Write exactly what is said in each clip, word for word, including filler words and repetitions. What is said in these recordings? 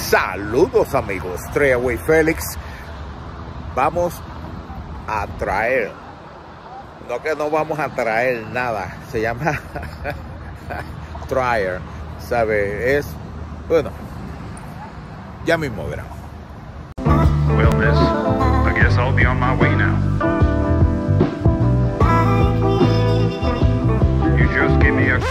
Saludos amigos, Treaway Félix. Vamos a traer, no que no vamos a traer nada, se llama Trier, ¿sabe? Es, bueno, ya mismo verán. Well, miss, I guess I'll be on my way now. You just give me a...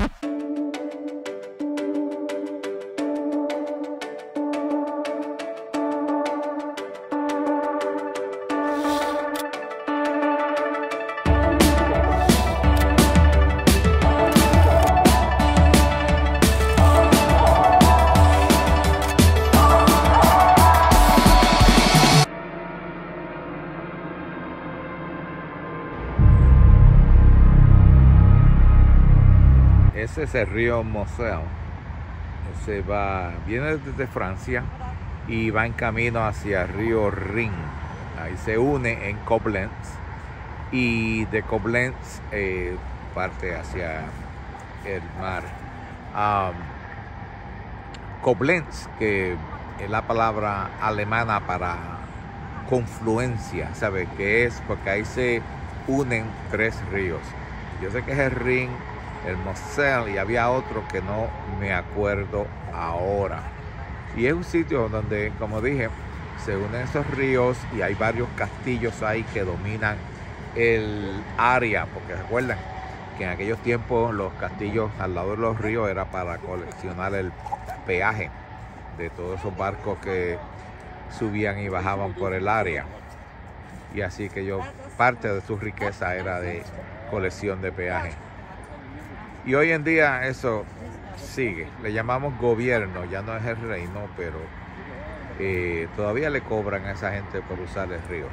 Ese es el río Moselle. Ese va, viene desde Francia y va en camino hacia el río Rin. Ahí se une en Koblenz y de Koblenz eh, parte hacia el mar. Um, Koblenz, que es la palabra alemana para confluencia, ¿sabe? Que es porque ahí se unen tres ríos. Yo sé que es el Rin, el Moselle, y había otro que no me acuerdo ahora. Y es un sitio donde, como dije, se unen esos ríos y hay varios castillos ahí que dominan el área, porque recuerden que en aquellos tiempos los castillos al lado de los ríos era para coleccionar el peaje de todos esos barcos que subían y bajaban por el área. Y así que yo, parte de su riqueza era de colección de peaje. Y hoy en día eso sigue, le llamamos gobierno, ya no es el reino, pero eh, todavía le cobran a esa gente por usar el río.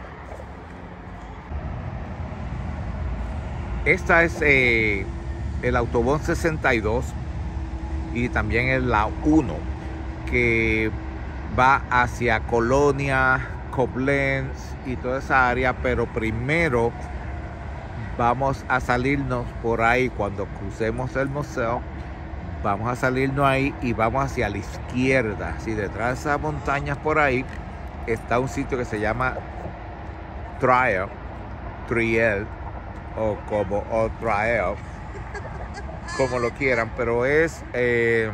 Esta es eh, el autobús sesenta y dos y también es la uno, que va hacia Colonia, Koblenz y toda esa área, pero primero vamos a salirnos por ahí cuando crucemos el Moselle. Vamos a salirnos ahí y vamos hacia la izquierda. Si detrás de esas montañas por ahí está un sitio que se llama Trier, Triel o como o Trier, como lo quieran, pero es eh,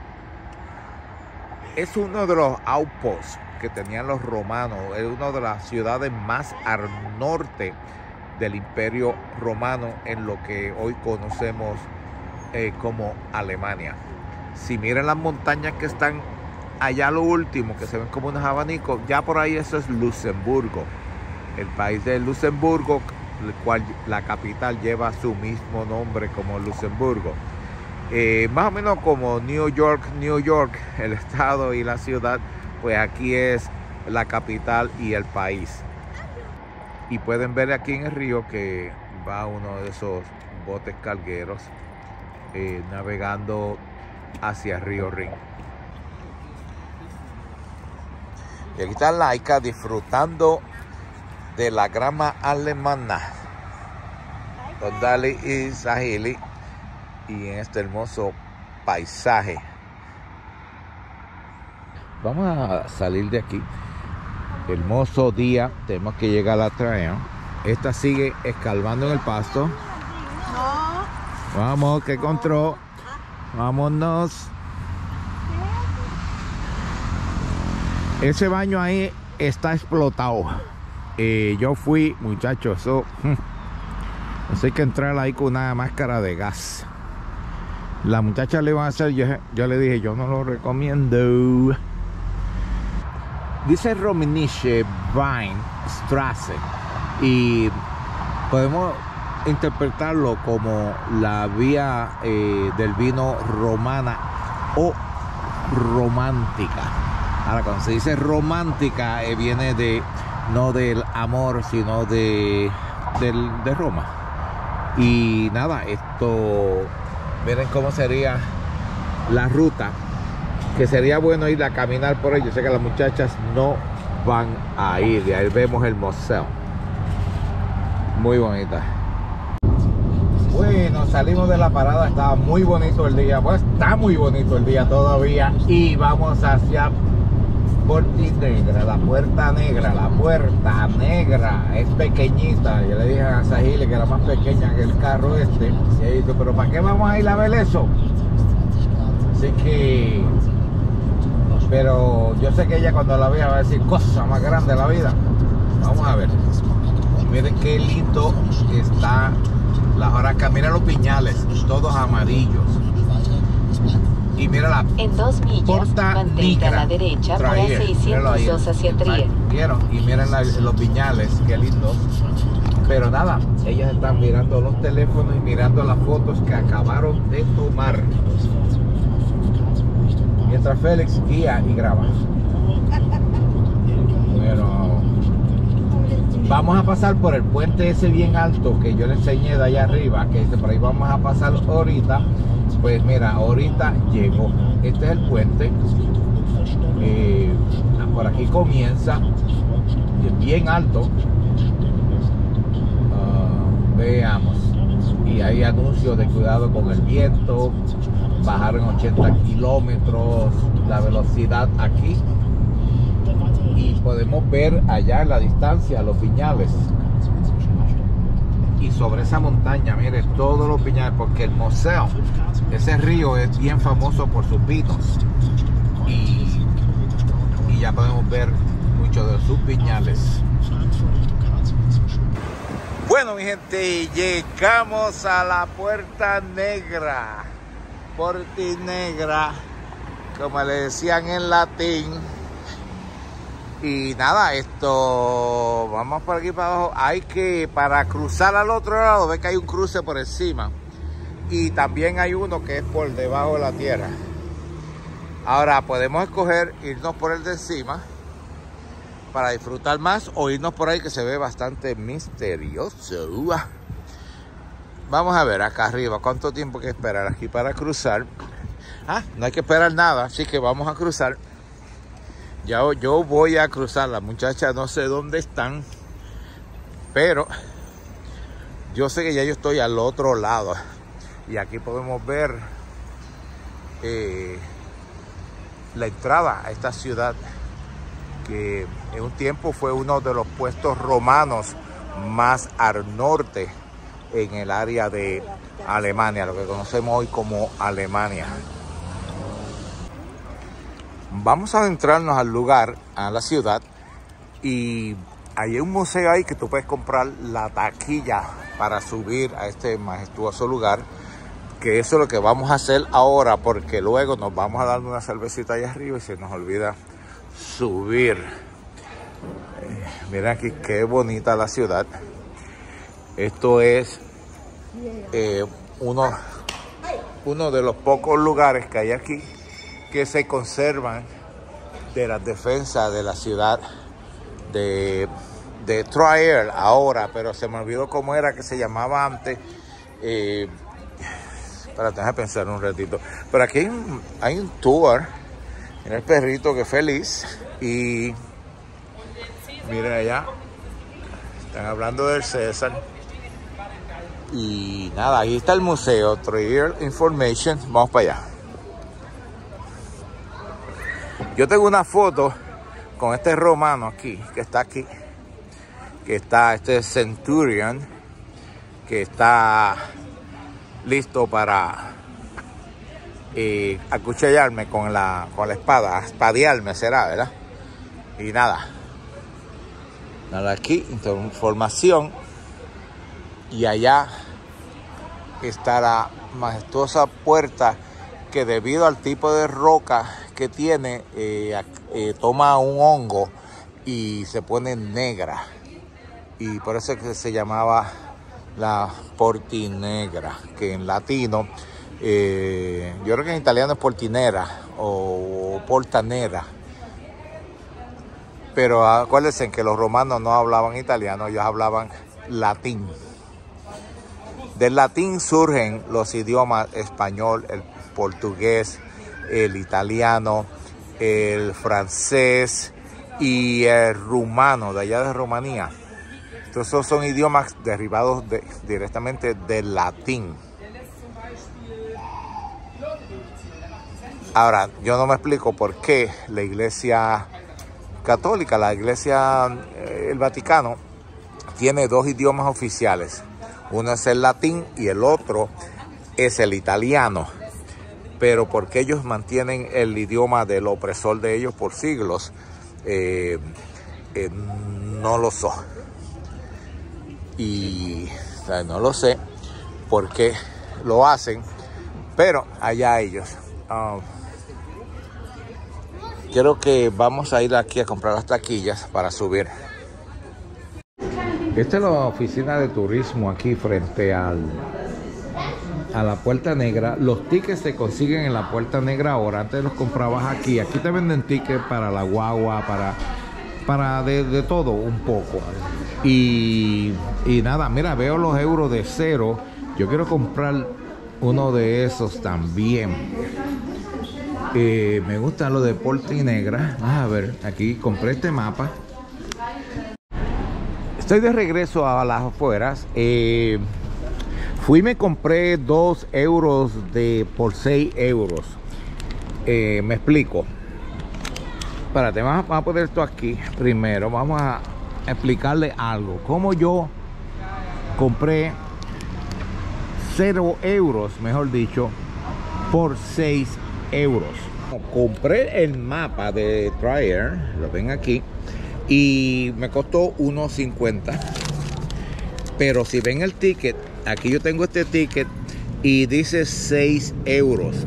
es uno de los outposts que tenían los romanos. Es una de las ciudades más al norte del Imperio Romano en lo que hoy conocemos eh, como Alemania. Si miran las montañas que están allá, lo último, que se ven como unos abanicos, ya por ahí eso es Luxemburgo, el país de Luxemburgo, el cual la capital lleva su mismo nombre como Luxemburgo. Eh, más o menos como New York, New York, el estado y la ciudad, pues aquí es la capital y el país. Y pueden ver aquí en el río que va uno de esos botes cargueros eh, navegando hacia el río Rin. Y aquí está Laika disfrutando de la grama alemana con Dali y Sahili y en este hermoso paisaje. Vamos a salir de aquí. Hermoso día, tenemos que llegar a la Trier. Esta sigue escarbando en el pasto. Vamos, que control. Vámonos. Ese baño ahí está explotado. Eh, yo fui, muchachos, eso, eso hay que entrar ahí con una máscara de gas. La muchacha le iban a hacer, yo, yo le dije, yo no lo recomiendo. Dice Romanische Weinstraße y podemos interpretarlo como la vía eh, del vino romana o romántica. Ahora, cuando se dice romántica, eh, viene de no del amor, sino de, del, de Roma. Y nada, esto, miren cómo sería la ruta, que sería bueno ir a caminar por ello. Sé que las muchachas no van a ir. Y ahí vemos el Moselle, muy bonita. Bueno, salimos de la parada, estaba muy bonito el día, pues está muy bonito el día todavía, y vamos hacia Portinegra, la puerta negra, la puerta negra es pequeñita. Yo le dije a Sahile que era más pequeña que el carro este. Y ella dijo, pero ¿para qué vamos a ir a ver eso? Así que, pero yo sé que ella cuando la vea va a decir, cosa más grande de la vida. Vamos a ver. Miren qué lindo está la Joraca. Mira los piñales, todos amarillos. Y mira la en dos millas, mantente a la derecha para seiscientos dos hacia Trier. ¿Vieron? Y miren la, los viñales, qué lindo. Pero nada, ellas están mirando los teléfonos y mirando las fotos que acabaron de tomar. Mientras Félix guía y graba. Pero vamos a pasar por el puente ese bien alto que yo le enseñé de allá arriba, que dice por ahí vamos a pasar ahorita. Pues mira, ahorita llegó. Este es el puente. Eh, por aquí comienza. Y es bien alto. Uh, veamos. Y hay anuncios de cuidado con el viento. Bajar en ochenta kilómetros la velocidad aquí. Y podemos ver allá en la distancia los viñales. Y sobre esa montaña, mire, todos los viñales, porque el Moselle, ese río es bien famoso por sus vinos. Y, y ya podemos ver muchos de sus viñales. Bueno, mi gente, llegamos a la Puerta Negra. Portinegra, como le decían en latín. Y nada, esto, vamos por aquí para abajo. Hay que, para cruzar al otro lado, ve que hay un cruce por encima. Y también hay uno que es por debajo de la tierra. Ahora, podemos escoger irnos por el de encima para disfrutar más, o irnos por ahí que se ve bastante misterioso. Vamos a ver acá arriba, ¿cuánto tiempo hay que esperar aquí para cruzar? Ah, no hay que esperar nada, así que vamos a cruzar. Ya yo voy a cruzar, las muchachas no sé dónde están, pero yo sé que ya yo estoy al otro lado. Y aquí podemos ver eh, la entrada a esta ciudad, que en un tiempo fue uno de los puestos romanos más al norte en el área de Alemania, lo que conocemos hoy como Alemania. Vamos a adentrarnos al lugar, a la ciudad, y hay un museo ahí que tú puedes comprar la taquilla para subir a este majestuoso lugar, que eso es lo que vamos a hacer ahora, porque luego nos vamos a dar una cervecita allá arriba y se nos olvida subir. Eh, miren aquí qué bonita la ciudad. Esto es eh, uno, uno de los pocos lugares que hay aquí que se conservan de las defensas de la ciudad de, de Trier ahora, pero se me olvidó cómo era que se llamaba antes. Eh, para tener que pensar un ratito. Pero aquí hay un, hay un tour. Mira el perrito que feliz. Y miren allá, están hablando del César. Y nada, ahí está el museo Trier Information. Vamos para allá. Yo tengo una foto con este romano aquí, que está aquí, que está este Centurion, que está listo para eh, acuchillarme con la, con la espada, espadearme será, ¿verdad? Y nada, nada aquí, información, y allá está la majestuosa puerta que debido al tipo de roca que tiene, eh, eh, toma un hongo y se pone negra. Y por eso es que se llamaba la Portinegra, que en latino, eh, yo creo que en italiano es Portinera o Portanera. Pero acuérdense que los romanos no hablaban italiano, ellos hablaban latín. Del latín surgen los idiomas español, el portugués, el italiano, el francés y el rumano, de allá de Rumanía. Entonces, esos son idiomas derivados de, directamente del latín. Ahora, yo no me explico por qué la iglesia católica, la Iglesia, eh, el Vaticano, tiene dos idiomas oficiales. Uno es el latín y el otro es el italiano. Pero porque ellos mantienen el idioma del opresor de ellos por siglos, eh, eh, no lo sé. Y o sea, no lo sé por qué lo hacen, pero allá ellos. Um, creo que vamos a ir aquí a comprar las taquillas para subir. Esta es la oficina de turismo aquí frente al, a la Puerta Negra. Los tickets se consiguen en la Puerta Negra ahora. Antes los comprabas aquí. Aquí te venden tickets para la guagua, para, para de, de todo un poco. Y, y nada, mira, veo los euros de cero. Yo quiero comprar uno de esos también. Eh, me gustan los de Puerta Negra. A ver, aquí compré este mapa. Estoy de regreso a las afueras. Eh, fui y me compré dos euros de, por seis euros. Eh, me explico. Espérate, vamos a poner esto aquí primero. Vamos a explicarle algo. Como yo compré cero euros, mejor dicho, por seis euros. Compré el mapa de Trier, lo ven aquí. Y me costó uno cincuenta. Pero si ven el ticket, aquí yo tengo este ticket y dice seis euros.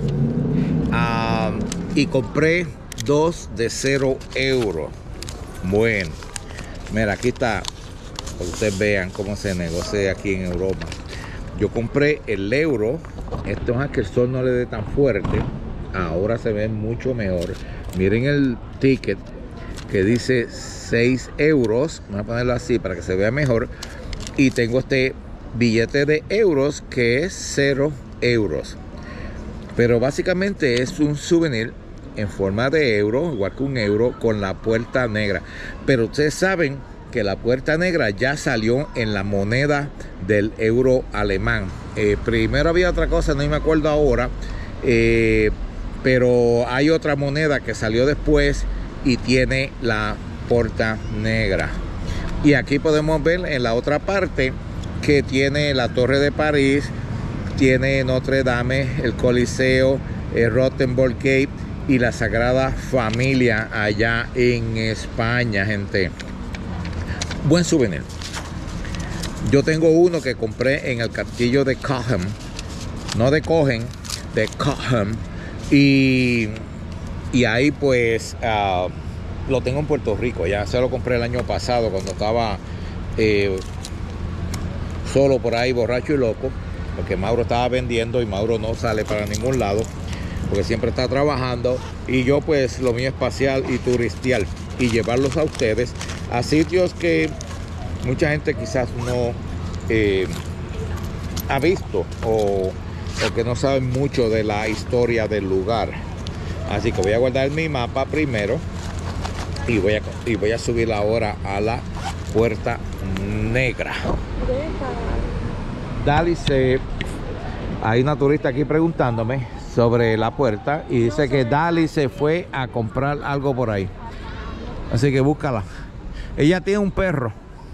Uh, y compré dos de cero euros. Bueno, mira, aquí está. Para que ustedes vean cómo se negocia aquí en Europa. Yo compré el euro. Esto es que el sol no le dé tan fuerte. Ahora se ve mucho mejor. Miren el ticket que dice seis euros. Vamos a ponerlo así para que se vea mejor. Y tengo este billete de euros que es cero euros. Pero básicamente es un souvenir en forma de euro, igual que un euro, con la Puerta Negra. Pero ustedes saben que la Puerta Negra ya salió en la moneda del euro alemán. Eh, primero había otra cosa, no me acuerdo ahora. Eh, pero hay otra moneda que salió después y tiene la Puerta Negra. Y aquí podemos ver en la otra parte que tiene la Torre de París, tiene Notre Dame, el Coliseo, el Rotenborg Gate y la Sagrada Familia allá en España, gente. Buen souvenir. Yo tengo uno que compré en el castillo de Cobham, no de Cohen, de Cobham. Y, y ahí pues uh, lo tengo en Puerto Rico. Ya se lo compré el año pasado cuando estaba eh, solo por ahí, borracho y loco, porque Mauro estaba vendiendo y Mauro no sale para ningún lado porque siempre está trabajando, y yo pues lo mío es pasear y turistear y llevarlos a ustedes a sitios que mucha gente quizás no eh, ha visto o, o que no saben mucho de la historia del lugar. Así que voy a guardar mi mapa primero y voy a, y voy a subir ahora a la Puerta Negra. Dali se... Hay una turista aquí preguntándome sobre la puerta y dice que Dali se fue a comprar algo por ahí. Así que búscala. Ella tiene un perro.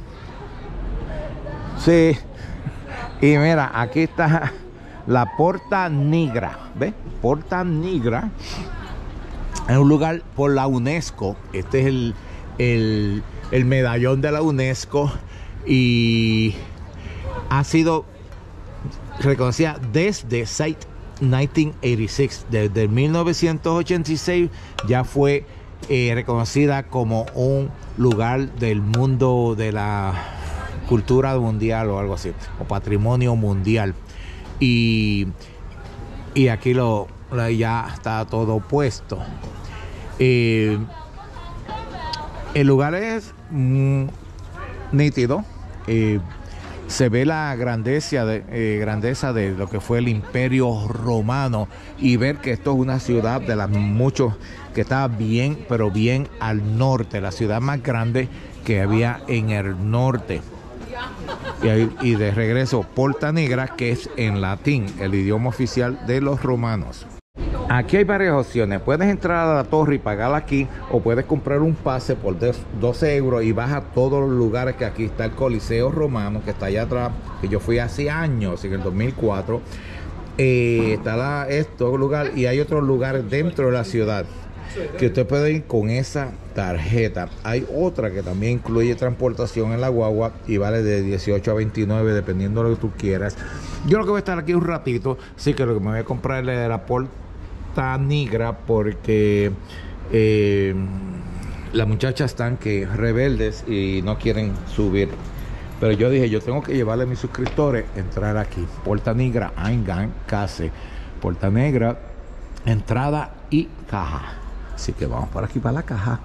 Sí. Y mira, aquí está la Puerta Negra. ¿Ves? Puerta Negra. Es un lugar por la UNESCO. Este es el, el, el medallón de la UNESCO. Y ha sido reconocida desde Site mil novecientos ochenta y seis. Desde mil novecientos ochenta y seis ya fue eh, reconocida como un lugar del mundo de la cultura mundial o algo así, o patrimonio mundial. Y, y aquí lo, ya está todo puesto. Eh, el lugar es mm, nítido. Eh, se ve la grandeza de, eh, grandeza de lo que fue el Imperio Romano, y ver que esto es una ciudad de las muchos que está bien, pero bien al norte, la ciudad más grande que había en el norte. Y, ahí, y de regreso, Puerta Negra, que es en latín, el idioma oficial de los romanos. Aquí hay varias opciones. Puedes entrar a la torre y pagar aquí, o puedes comprar un pase por doce euros y vas a todos los lugares. Que aquí está el Coliseo Romano, que está allá atrás, que yo fui hace años, en el dos mil cuatro. Eh, está la, estos lugares, y hay otros lugares dentro de la ciudad que usted puede ir con esa tarjeta. Hay otra que también incluye transportación en la guagua y vale de dieciocho a veintinueve, dependiendo de lo que tú quieras. Yo lo que voy a estar aquí un ratito, sí que lo que me voy a comprar es de la Porta Nigra, porque eh, las muchachas están que rebeldes y no quieren subir. Pero yo dije, yo tengo que llevarle a mis suscriptores entrar aquí. Porta Nigra, Eingang, Case. Porta Negra, entrada y caja. Así que vamos por aquí para la caja.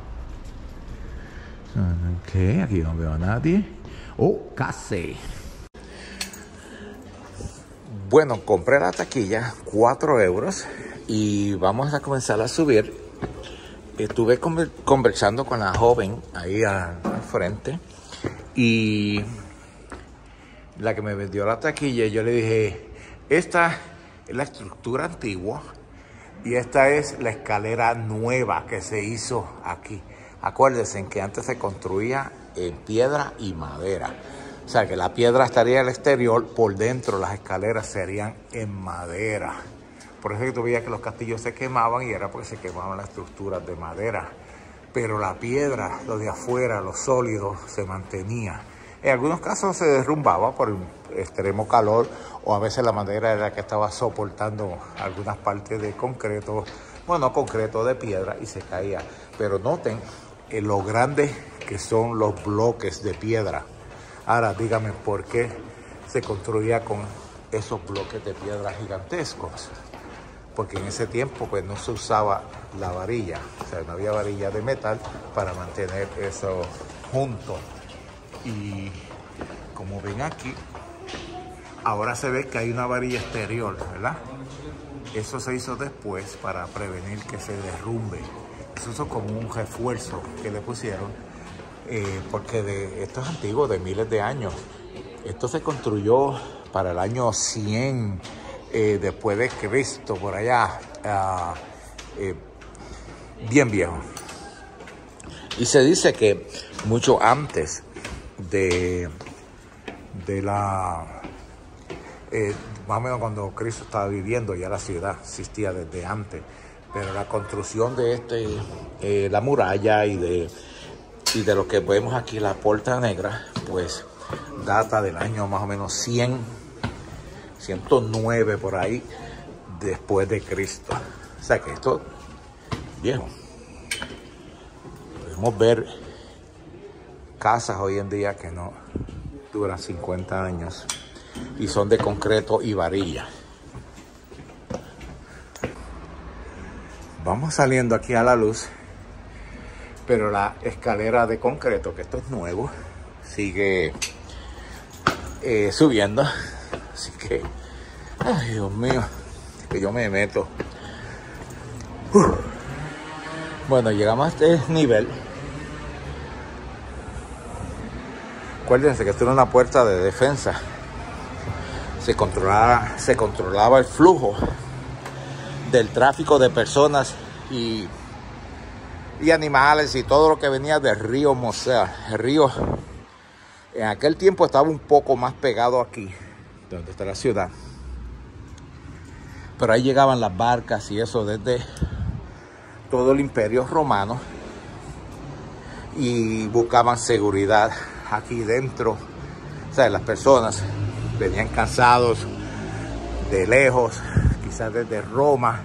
Ok, aquí no veo a nadie. Oh, Case. Bueno, compré la taquilla, cuatro euros. Y vamos a comenzar a subir. Estuve conversando con la joven ahí al frente. Y la que me vendió la taquilla, yo le dije, esta es la estructura antigua y esta es la escalera nueva que se hizo aquí. Acuérdense que antes se construía en piedra y madera. O sea que la piedra estaría al exterior, por dentro las escaleras serían en madera. Por eso que tú veías que los castillos se quemaban, y era porque se quemaban las estructuras de madera. Pero la piedra, lo de afuera, lo sólido, se mantenía. En algunos casos se derrumbaba por el extremo calor, o a veces la madera era la que estaba soportando algunas partes de concreto, bueno, concreto de piedra, y se caía. Pero noten eh, lo grandes que son los bloques de piedra. Ahora díganme por qué se construía con esos bloques de piedra gigantescos. Porque en ese tiempo pues no se usaba la varilla, o sea, no había varilla de metal para mantener eso junto. Y como ven aquí, ahora se ve que hay una varilla exterior, ¿verdad? Eso se hizo después para prevenir que se derrumbe. Eso hizo como un refuerzo que le pusieron, eh, porque de, esto es antiguo, de miles de años. Esto se construyó para el año cien eh, después de Cristo, por allá, uh, eh, bien viejo. Y se dice que mucho antes de, de la, eh, más o menos cuando Cristo estaba viviendo, ya la ciudad existía desde antes, pero la construcción de este, eh, la muralla y de, y de lo que vemos aquí, la Porta Negra, pues data del año más o menos cien, ciento nueve por ahí, después de Cristo. O sea que esto es viejo. Podemos ver casas hoy en día que no duran cincuenta años y son de concreto y varilla. Vamos saliendo aquí a la luz, pero la escalera de concreto, que esto es nuevo, sigue eh, subiendo. Así que, ay Dios mío, que yo me meto. Uf. Bueno, llegamos a este nivel. Acuérdense que esto era una puerta de defensa. Se controlaba, se controlaba el flujo del tráfico de personas y, y animales y todo lo que venía del río Mosela. El río en aquel tiempo estaba un poco más pegado aquí, donde está la ciudad. Pero ahí llegaban las barcas y eso desde todo el Imperio Romano y buscaban seguridad aquí dentro. O sea, las personas venían cansados de lejos, quizás desde Roma,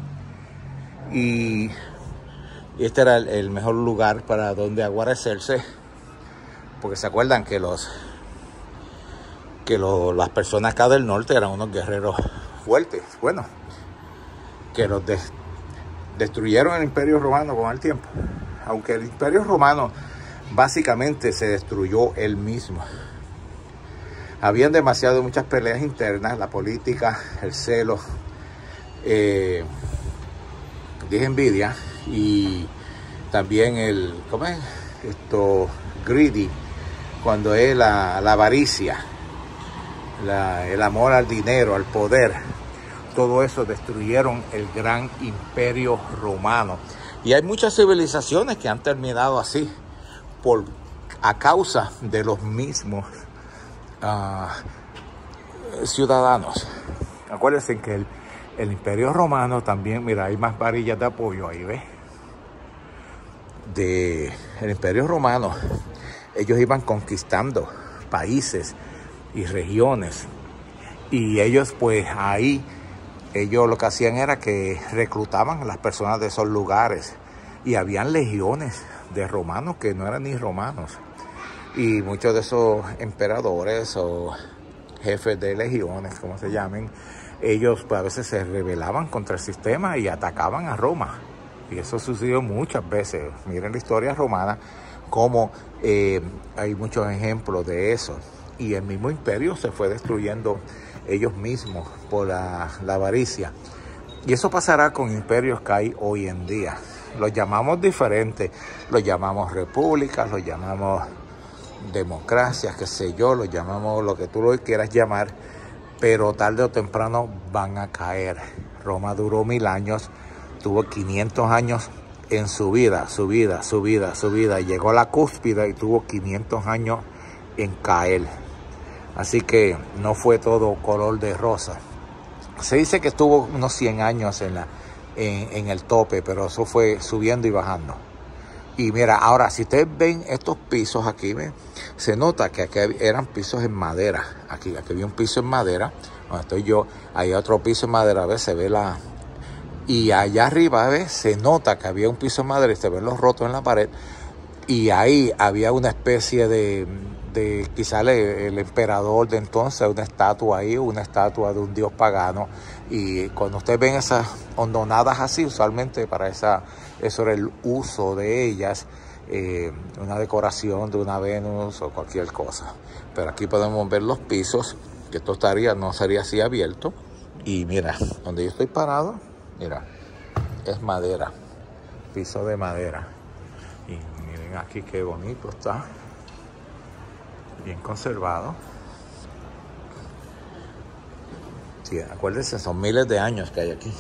y este era el, el mejor lugar para donde aguarecerse, porque se acuerdan que los que lo, las personas acá del norte eran unos guerreros fuertes, bueno, que los de, destruyeron el Imperio Romano con el tiempo, aunque el Imperio Romano básicamente se destruyó él mismo. Habían demasiado muchas peleas internas, la política, el celo, eh, dije envidia, y también el, ¿cómo es? Esto, greedy, cuando es la, la avaricia, la, el amor al dinero, al poder. todo eso destruyeron el gran imperio romano. Y hay muchas civilizaciones que han terminado así, por, a causa de los mismos uh, ciudadanos. Acuérdense que el, el imperio romano también, mira, hay más varillas de apoyo ahí, ¿ves? De el imperio romano, ellos iban conquistando países y regiones, y ellos pues ahí, ellos lo que hacían era que reclutaban a las personas de esos lugares, y habían legiones de romanos que no eran ni romanos, y muchos de esos emperadores o jefes de legiones, como se llamen, ellos pues a veces se rebelaban contra el sistema y atacaban a Roma. Y eso sucedió muchas veces. Miren la historia romana, como eh, hay muchos ejemplos de eso. Y el mismo imperio se fue destruyendo ellos mismos por la, la avaricia. Y eso pasará con imperios que hay hoy en día. Los llamamos diferentes. Los llamamos repúblicas, los llamamos democracias, qué sé yo, los llamamos lo que tú lo quieras llamar. Pero tarde o temprano van a caer. Roma duró mil años. Tuvo quinientos años en su vida, su vida, su vida, su vida. Llegó a la cúspide y tuvo quinientos años en caer. Así que no fue todo color de rosa. Se dice que estuvo unos cien años en, la, en, en el tope, pero eso fue subiendo y bajando. Y mira, ahora si ustedes ven estos pisos aquí, ¿ven? Se nota que aquí eran pisos en madera. Aquí, aquí había un piso en madera, donde estoy yo. Hay otro piso en madera, a ver, se ve la... Y allá arriba, ¿ves? Se nota que había un piso de madera y se ven los rotos en la pared. Y ahí había una especie de, de quizá el, el emperador de entonces, una estatua ahí, una estatua de un dios pagano. Y cuando ustedes ven esas hondonadas así, usualmente para esa, eso era el uso de ellas, eh, una decoración de una Venus o cualquier cosa. Pero aquí podemos ver los pisos, que esto estaría, no sería así abierto. Y mira, donde yo estoy parado, mira, es madera, piso de madera. Y miren aquí qué bonito está, bien conservado. Sí, acuérdense, son miles de años que hay aquí.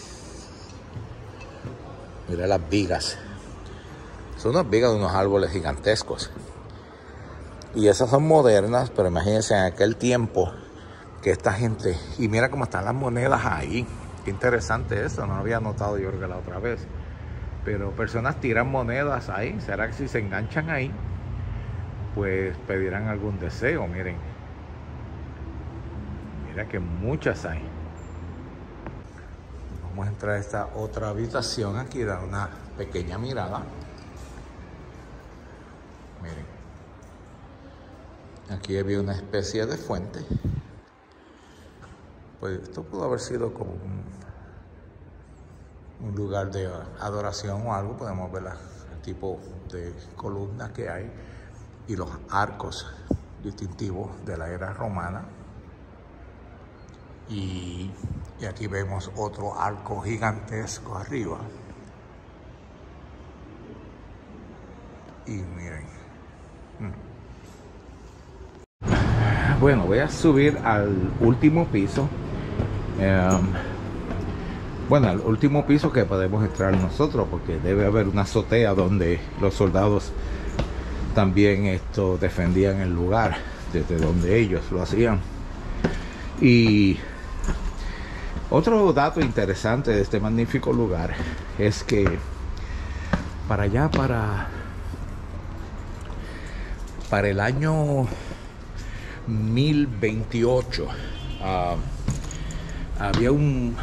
Mira las vigas, son unas vigas de unos árboles gigantescos. Y esas son modernas, pero imagínense en aquel tiempo que esta gente, y mira cómo están las monedas ahí. Qué interesante eso, no lo había notado yo creo que la otra vez. Pero personas tiran monedas ahí. ¿Será que si se enganchan ahí, pues pedirán algún deseo? Miren. Mira que muchas hay. Vamos a entrar a esta otra habitación aquí, dar una pequeña mirada. Miren. Aquí había una especie de fuente. Pues esto pudo haber sido como un, un lugar de adoración o algo. Podemos ver la, el tipo de columnas que hay y los arcos distintivos de la era romana. Y, y aquí vemos otro arco gigantesco arriba. Y miren. Bueno, voy a subir al último piso. Um, bueno, al último piso que podemos entrar nosotros, porque debe haber una azotea donde los soldados también esto defendían el lugar desde donde ellos lo hacían. Y otro dato interesante de este magnífico lugar es que para allá, para para el año mil veintiocho, uh, había un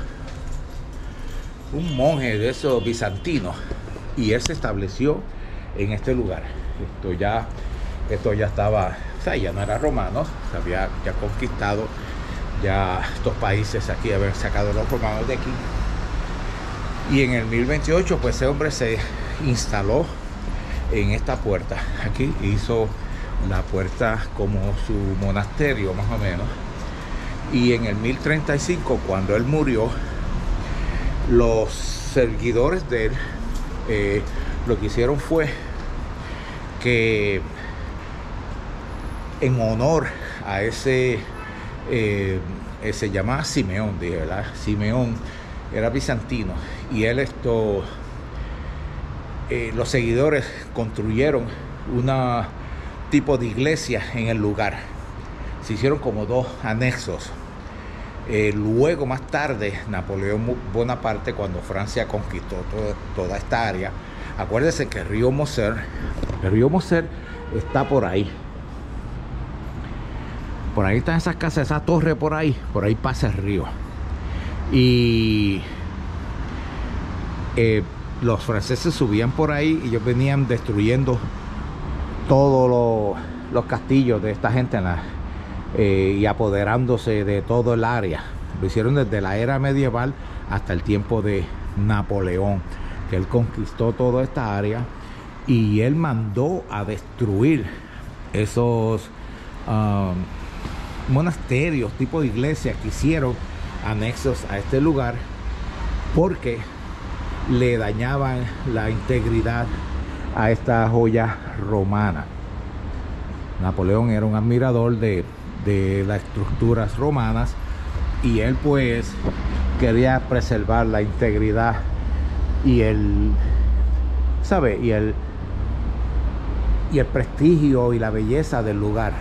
un monje de esos bizantinos y él se estableció en este lugar. Esto ya esto ya estaba, o sea, ya no era romano, se había ya conquistado ya estos países aquí, habían sacado a los romanos de aquí. Y en el mil veintiocho, pues ese hombre se instaló en esta puerta. Aquí hizo la puerta como su monasterio, más o menos. Y en el mil treinta y cinco, cuando él murió, los seguidores de él eh, lo que hicieron fue que en honor a ese eh, eh, se llamaba Simeón, dije, ¿verdad? Simeón era bizantino y él esto, eh, los seguidores construyeron una tipo de iglesia en el lugar. Se hicieron como dos anexos. Eh, luego, más tarde, Napoleón Bonaparte, cuando Francia conquistó todo, toda esta área, acuérdense que el río Moser, el río Moser está por ahí. Por ahí están esas casas, esa torre por ahí, por ahí pasa el río. Y eh, los franceses subían por ahí y ellos venían destruyendo todos los, los castillos de esta gente en la, eh, y apoderándose de todo el área. Lo hicieron desde la era medieval hasta el tiempo de Napoleón, que él conquistó toda esta área y él mandó a destruir esos um, monasterios, tipo de iglesias que hicieron anexos a este lugar porque le dañaban la integridad a esta joya romana. Napoleón era un admirador de, de las estructuras romanas y él pues quería preservar la integridad y el, ¿sabe? Y el, y el prestigio y la belleza del lugar.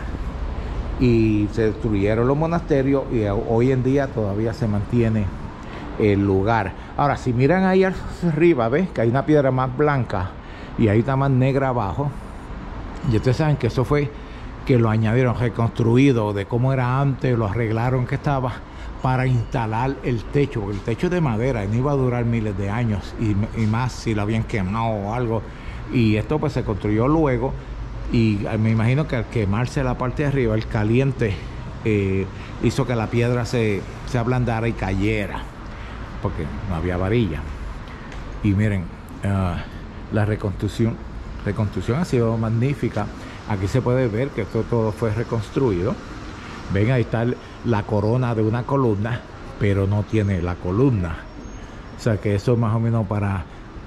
Y se destruyeron los monasterios y hoy en día todavía se mantiene el lugar. Ahora, si miran ahí arriba, ¿ves? Que hay una piedra más blanca y ahí está más negra abajo. Y ustedes saben que eso fue que lo añadieron, reconstruido de cómo era antes, lo arreglaron que estaba para instalar el techo, porque el techo es de madera y no iba a durar miles de años y, y más si lo habían quemado o algo. Y esto pues se construyó luego y me imagino que al quemarse la parte de arriba, el caliente eh, hizo que la piedra se, se ablandara y cayera, porque no había varilla. Y miren, uh, la reconstrucción, reconstrucción ha sido magnífica. Aquí se puede ver que esto todo fue reconstruido. Ven, ahí está la corona de una columna, pero no tiene la columna. O sea que eso es más o menos para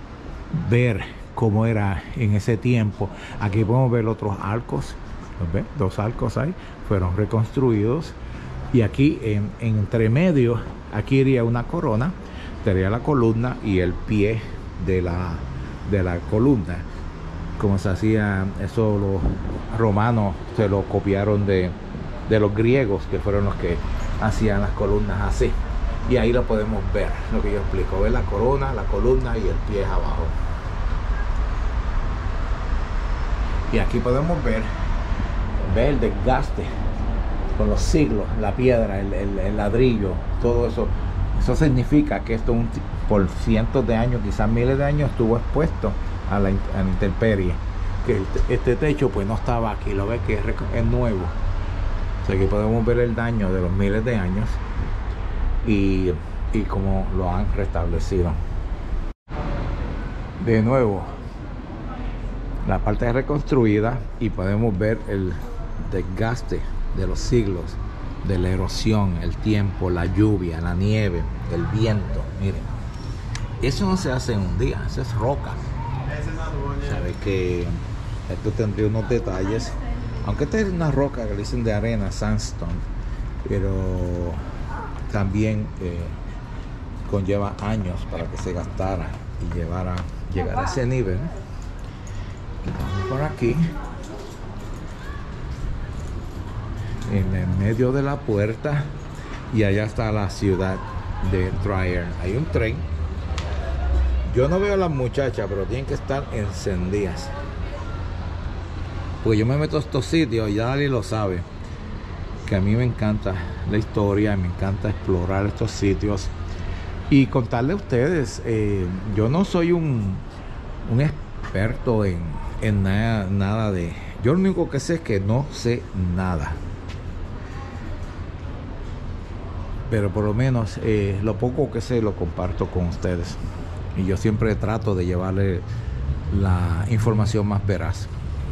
ver cómo era en ese tiempo. Aquí podemos ver otros arcos. ¿Ven? Dos arcos ahí fueron reconstruidos. Y aquí en, en entre medio, aquí iría una corona, sería la columna y el pie de la, de la columna. Como se hacía, eso los romanos se lo copiaron de, de los griegos, que fueron los que hacían las columnas así. Y ahí lo podemos ver, lo que yo explico. Ver la corona, la columna y el pie abajo. Y aquí podemos ver, ver el desgaste con los siglos, la piedra, el, el, el ladrillo, todo eso. Eso significa que esto un, por cientos de años, quizás miles de años, estuvo expuesto a la, a la intemperie. Que el, este techo pues no estaba aquí, lo ves que es, es nuevo. O sea que podemos ver el daño de los miles de años y, y cómo lo han restablecido. De nuevo, la parte es reconstruida y podemos ver el desgaste de los siglos, de la erosión, el tiempo, la lluvia, la nieve, el viento. Miren, eso no se hace en un día, eso es roca. Sabe que esto tendría unos detalles, aunque esta es una roca que le dicen de arena, sandstone, pero también eh, conlleva años para que se gastara y llevara, llegar a ese nivel. Vamos por aquí, en el medio de la puerta, y allá está la ciudad de Trier. Hay un tren. Yo no veo a las muchachas, pero tienen que estar encendidas, pues yo me meto a estos sitios y ya nadie lo sabe, que a mí me encanta la historia, me encanta explorar estos sitios y contarle a ustedes. eh, yo no soy un, un experto en, en nada, nada de... Yo lo único que sé es que no sé nada, pero por lo menos eh, lo poco que sé lo comparto con ustedes, y yo siempre trato de llevarle la información más veraz.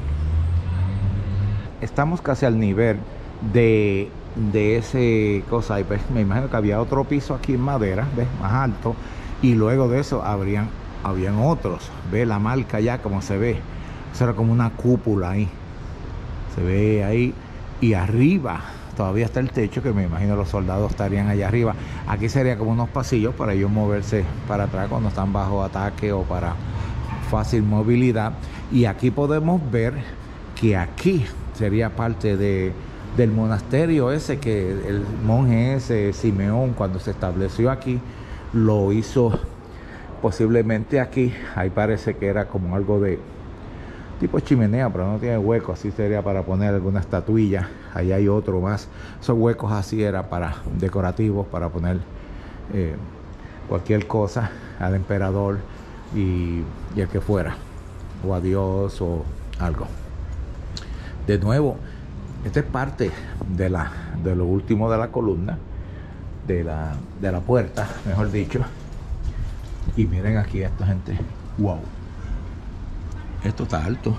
Estamos casi al nivel de, de ese cosa, y pues me imagino que había otro piso aquí en madera, ¿ves? Más alto, y luego de eso habrían, habían otros. Ve la marca ya como se ve, eso era como una cúpula ahí, se ve ahí, y arriba todavía está el techo, que me imagino los soldados estarían allá arriba. Aquí sería como unos pasillos para ellos moverse para atrás cuando están bajo ataque o para fácil movilidad. Y aquí podemos ver que aquí sería parte de, del monasterio ese, que el monje ese, Simeón, cuando se estableció aquí, lo hizo posiblemente aquí. Ahí parece que era como algo de tipo chimenea, pero no tiene hueco. Así sería para poner alguna estatuilla. Ahí hay otro más. Esos huecos así era para decorativos, para poner eh, cualquier cosa al emperador y, y el que fuera, o a Dios o algo. De nuevo, esta es parte de la de lo último de la columna, de la, de la puerta, mejor dicho. Y miren aquí esto, gente. Wow, esto está alto.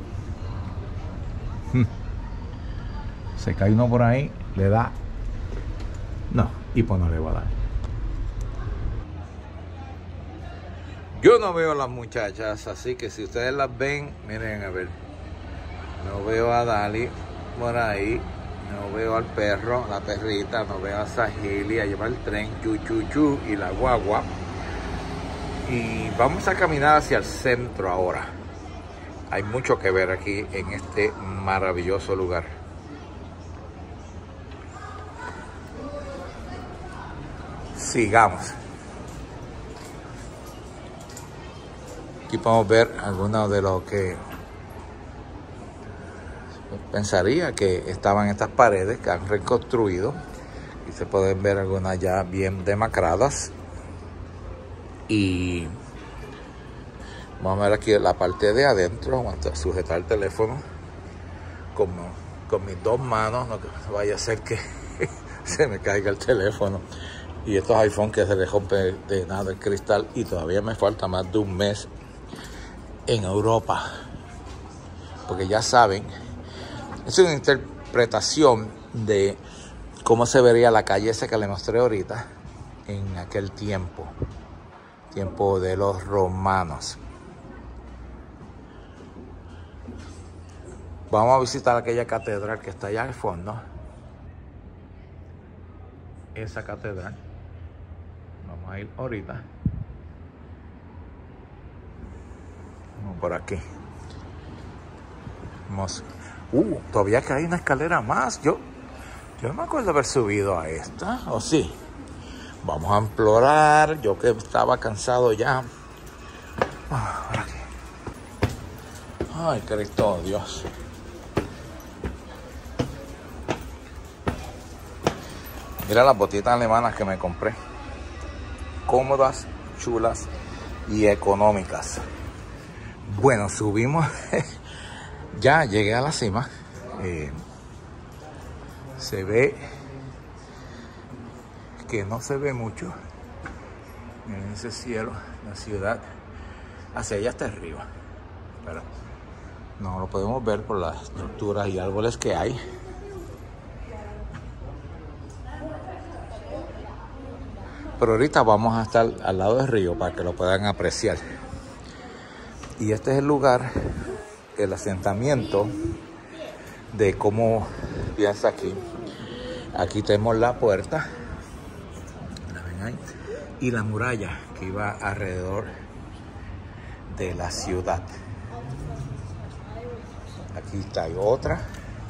hmm. Se cae uno por ahí, le da, no, y pues no le va a dar. Yo no veo a las muchachas, así que si ustedes las ven, miren a ver. No veo a Dali por ahí, no veo al perro, la perrita, no veo a Sahili, a llevar el tren, chu chu chu, y la guagua. Y vamos a caminar hacia el centro ahora. Hay mucho que ver aquí en este maravilloso lugar. Sigamos. Aquí podemos ver algunos de los que pensaría que estaban en estas paredes que han reconstruido. Y se pueden ver algunas ya bien demacradas. Y vamos a ver aquí la parte de adentro. Vamos a sujetar el teléfono con, con mis dos manos, no que vaya a ser que se me caiga el teléfono. Y estos iPhone que se les rompe de nada el cristal. Y todavía me falta más de un mes en Europa, porque ya saben, es una interpretación de cómo se vería la calle esa que les mostré ahorita en aquel tiempo. Tiempo de los romanos. Vamos a visitar aquella catedral que está allá al fondo. Esa catedral. Vamos a ir ahorita. Vamos por aquí. Vamos. Uh, todavía que hay una escalera más. Yo, yo no me acuerdo de haber subido a esta. ¿O sí? Vamos a explorar. Yo que estaba cansado ya. Ah, por aquí. Ay, Cristo, Dios. Mira las botitas alemanas que me compré. Cómodas, chulas y económicas. Bueno, subimos. Ya llegué a la cima. Eh, se ve que no se ve mucho. Miren ese cielo, la ciudad. Hacia allá hasta arriba. Pero no lo podemos ver por las estructuras y árboles que hay. Pero ahorita vamos a estar al lado del río para que lo puedan apreciar. Y este es el lugar, el asentamiento de cómo piensa aquí. Aquí tenemos la puerta, la ven ahí, y la muralla que iba alrededor de la ciudad. Aquí está otra.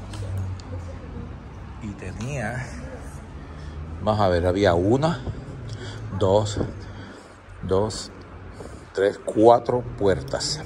Y tenía, vamos a ver, había una, dos, dos, tres, cuatro puertas.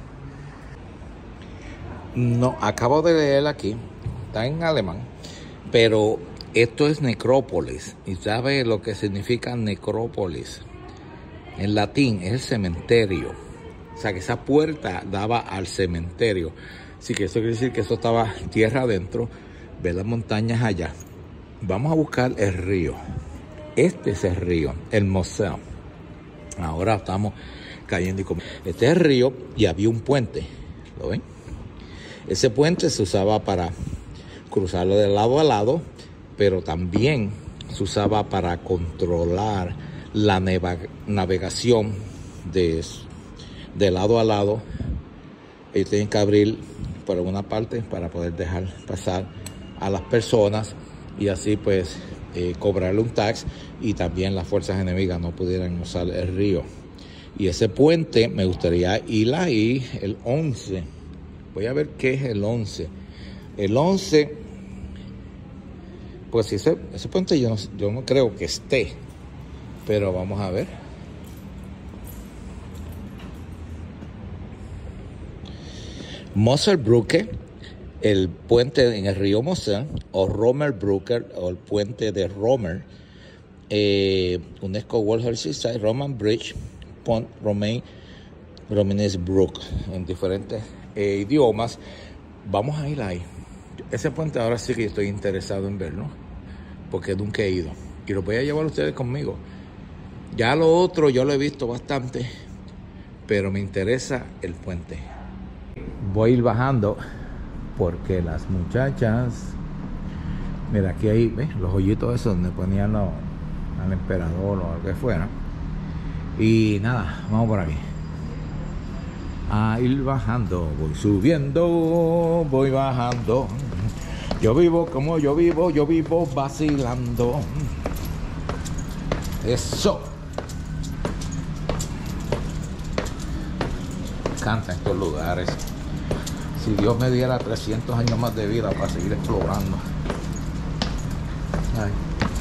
No, acabo de leer aquí, está en alemán, pero esto es necrópolis. ¿Y sabe lo que significa necrópolis? En latín es el cementerio. O sea, que esa puerta daba al cementerio. Así que eso quiere decir que eso estaba tierra adentro. Ve las montañas allá. Vamos a buscar el río. Este es el río, el Mosel. Ahora estamos cayendo y comiendo. Este es el río y había un puente. ¿Lo ven? Ese puente se usaba para cruzarlo de lado a lado, pero también se usaba para controlar la navegación de, de lado a lado. Ellos tienen que abrir por alguna parte para poder dejar pasar a las personas y así pues eh, cobrarle un tax y también las fuerzas enemigas no pudieran usar el río. Y ese puente me gustaría ir ahí el once. Voy a ver qué es el once. El once, pues ese, ese puente yo no, yo no creo que esté, pero vamos a ver. Mosselbrücke, el puente en el río Mosel, o Romerbrücke, o el puente de Romer, eh, UNESCO World Heritage Site, Roman Bridge, Pont Romain, Romanesbrück, en diferentes eh, idiomas. Vamos a ir ahí. Ese puente ahora sí que estoy interesado en verlo, porque nunca he ido. Y lo voy a llevar a ustedes conmigo. Ya lo otro yo lo he visto bastante, pero me interesa el puente. Voy a ir bajando porque las muchachas, mira, aquí hay, ¿ves? Los hoyitos esos donde ponían los, al emperador o lo que fuera. Y nada, vamos por aquí a ir bajando. Voy subiendo, voy bajando. Yo vivo como yo vivo, yo vivo vacilando. Eso. Canta en estos lugares. Si Dios me diera trescientos años más de vida para seguir explorando. Ay.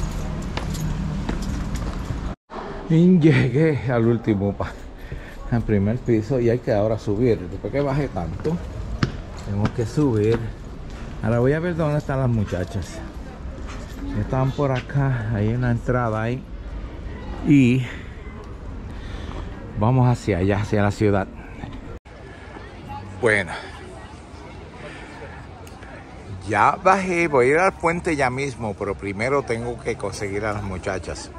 Y llegué al último, al primer piso, y hay que ahora subir. Después que bajé tanto, tengo que subir. Ahora voy a ver dónde están las muchachas. Estaban por acá, ahí en la entrada ahí. Y vamos hacia allá, hacia la ciudad. Bueno, ya bajé, voy a ir al puente ya mismo, pero primero tengo que conseguir a las muchachas.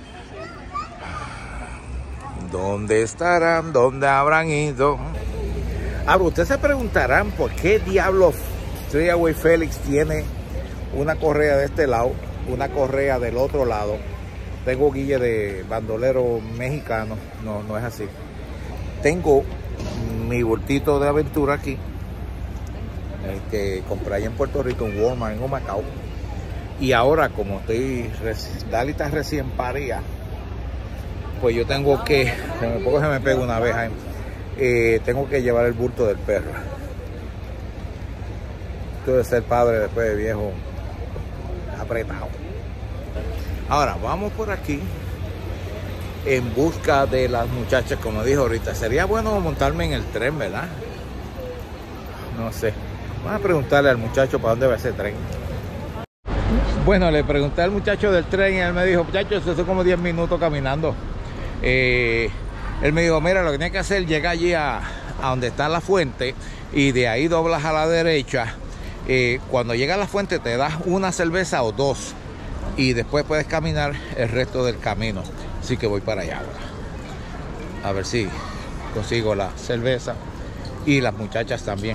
¿Dónde estarán? ¿Dónde habrán ido? Ahora, ustedes se preguntarán por qué diablos Treeway Felix tiene una correa de este lado, una correa del otro lado. Tengo guille de bandolero mexicano. No, no es así. Tengo mi bultito de aventura aquí, el que compré allá en Puerto Rico, en Walmart, en Humacao. Y ahora, como estoy, Dalita recién paría, pues yo tengo que, se me, poco se me pega una vez ahí, eh, tengo que llevar el bulto del perro. Esto de ser padre después de viejo, apretado. Ahora, vamos por aquí en busca de las muchachas, como dijo ahorita. Sería bueno montarme en el tren, ¿verdad? No sé. Vamos a preguntarle al muchacho para dónde va ese tren. Bueno, le pregunté al muchacho del tren y él me dijo, muchachos, eso son como diez minutos caminando. Eh, él me dijo, mira, lo que tienes que hacer, llega allí a, a donde está la fuente y de ahí doblas a la derecha. Eh, cuando llegas a la fuente te das una cerveza o dos y después puedes caminar el resto del camino. Así que voy para allá ahora. A ver si consigo la cerveza y las muchachas también.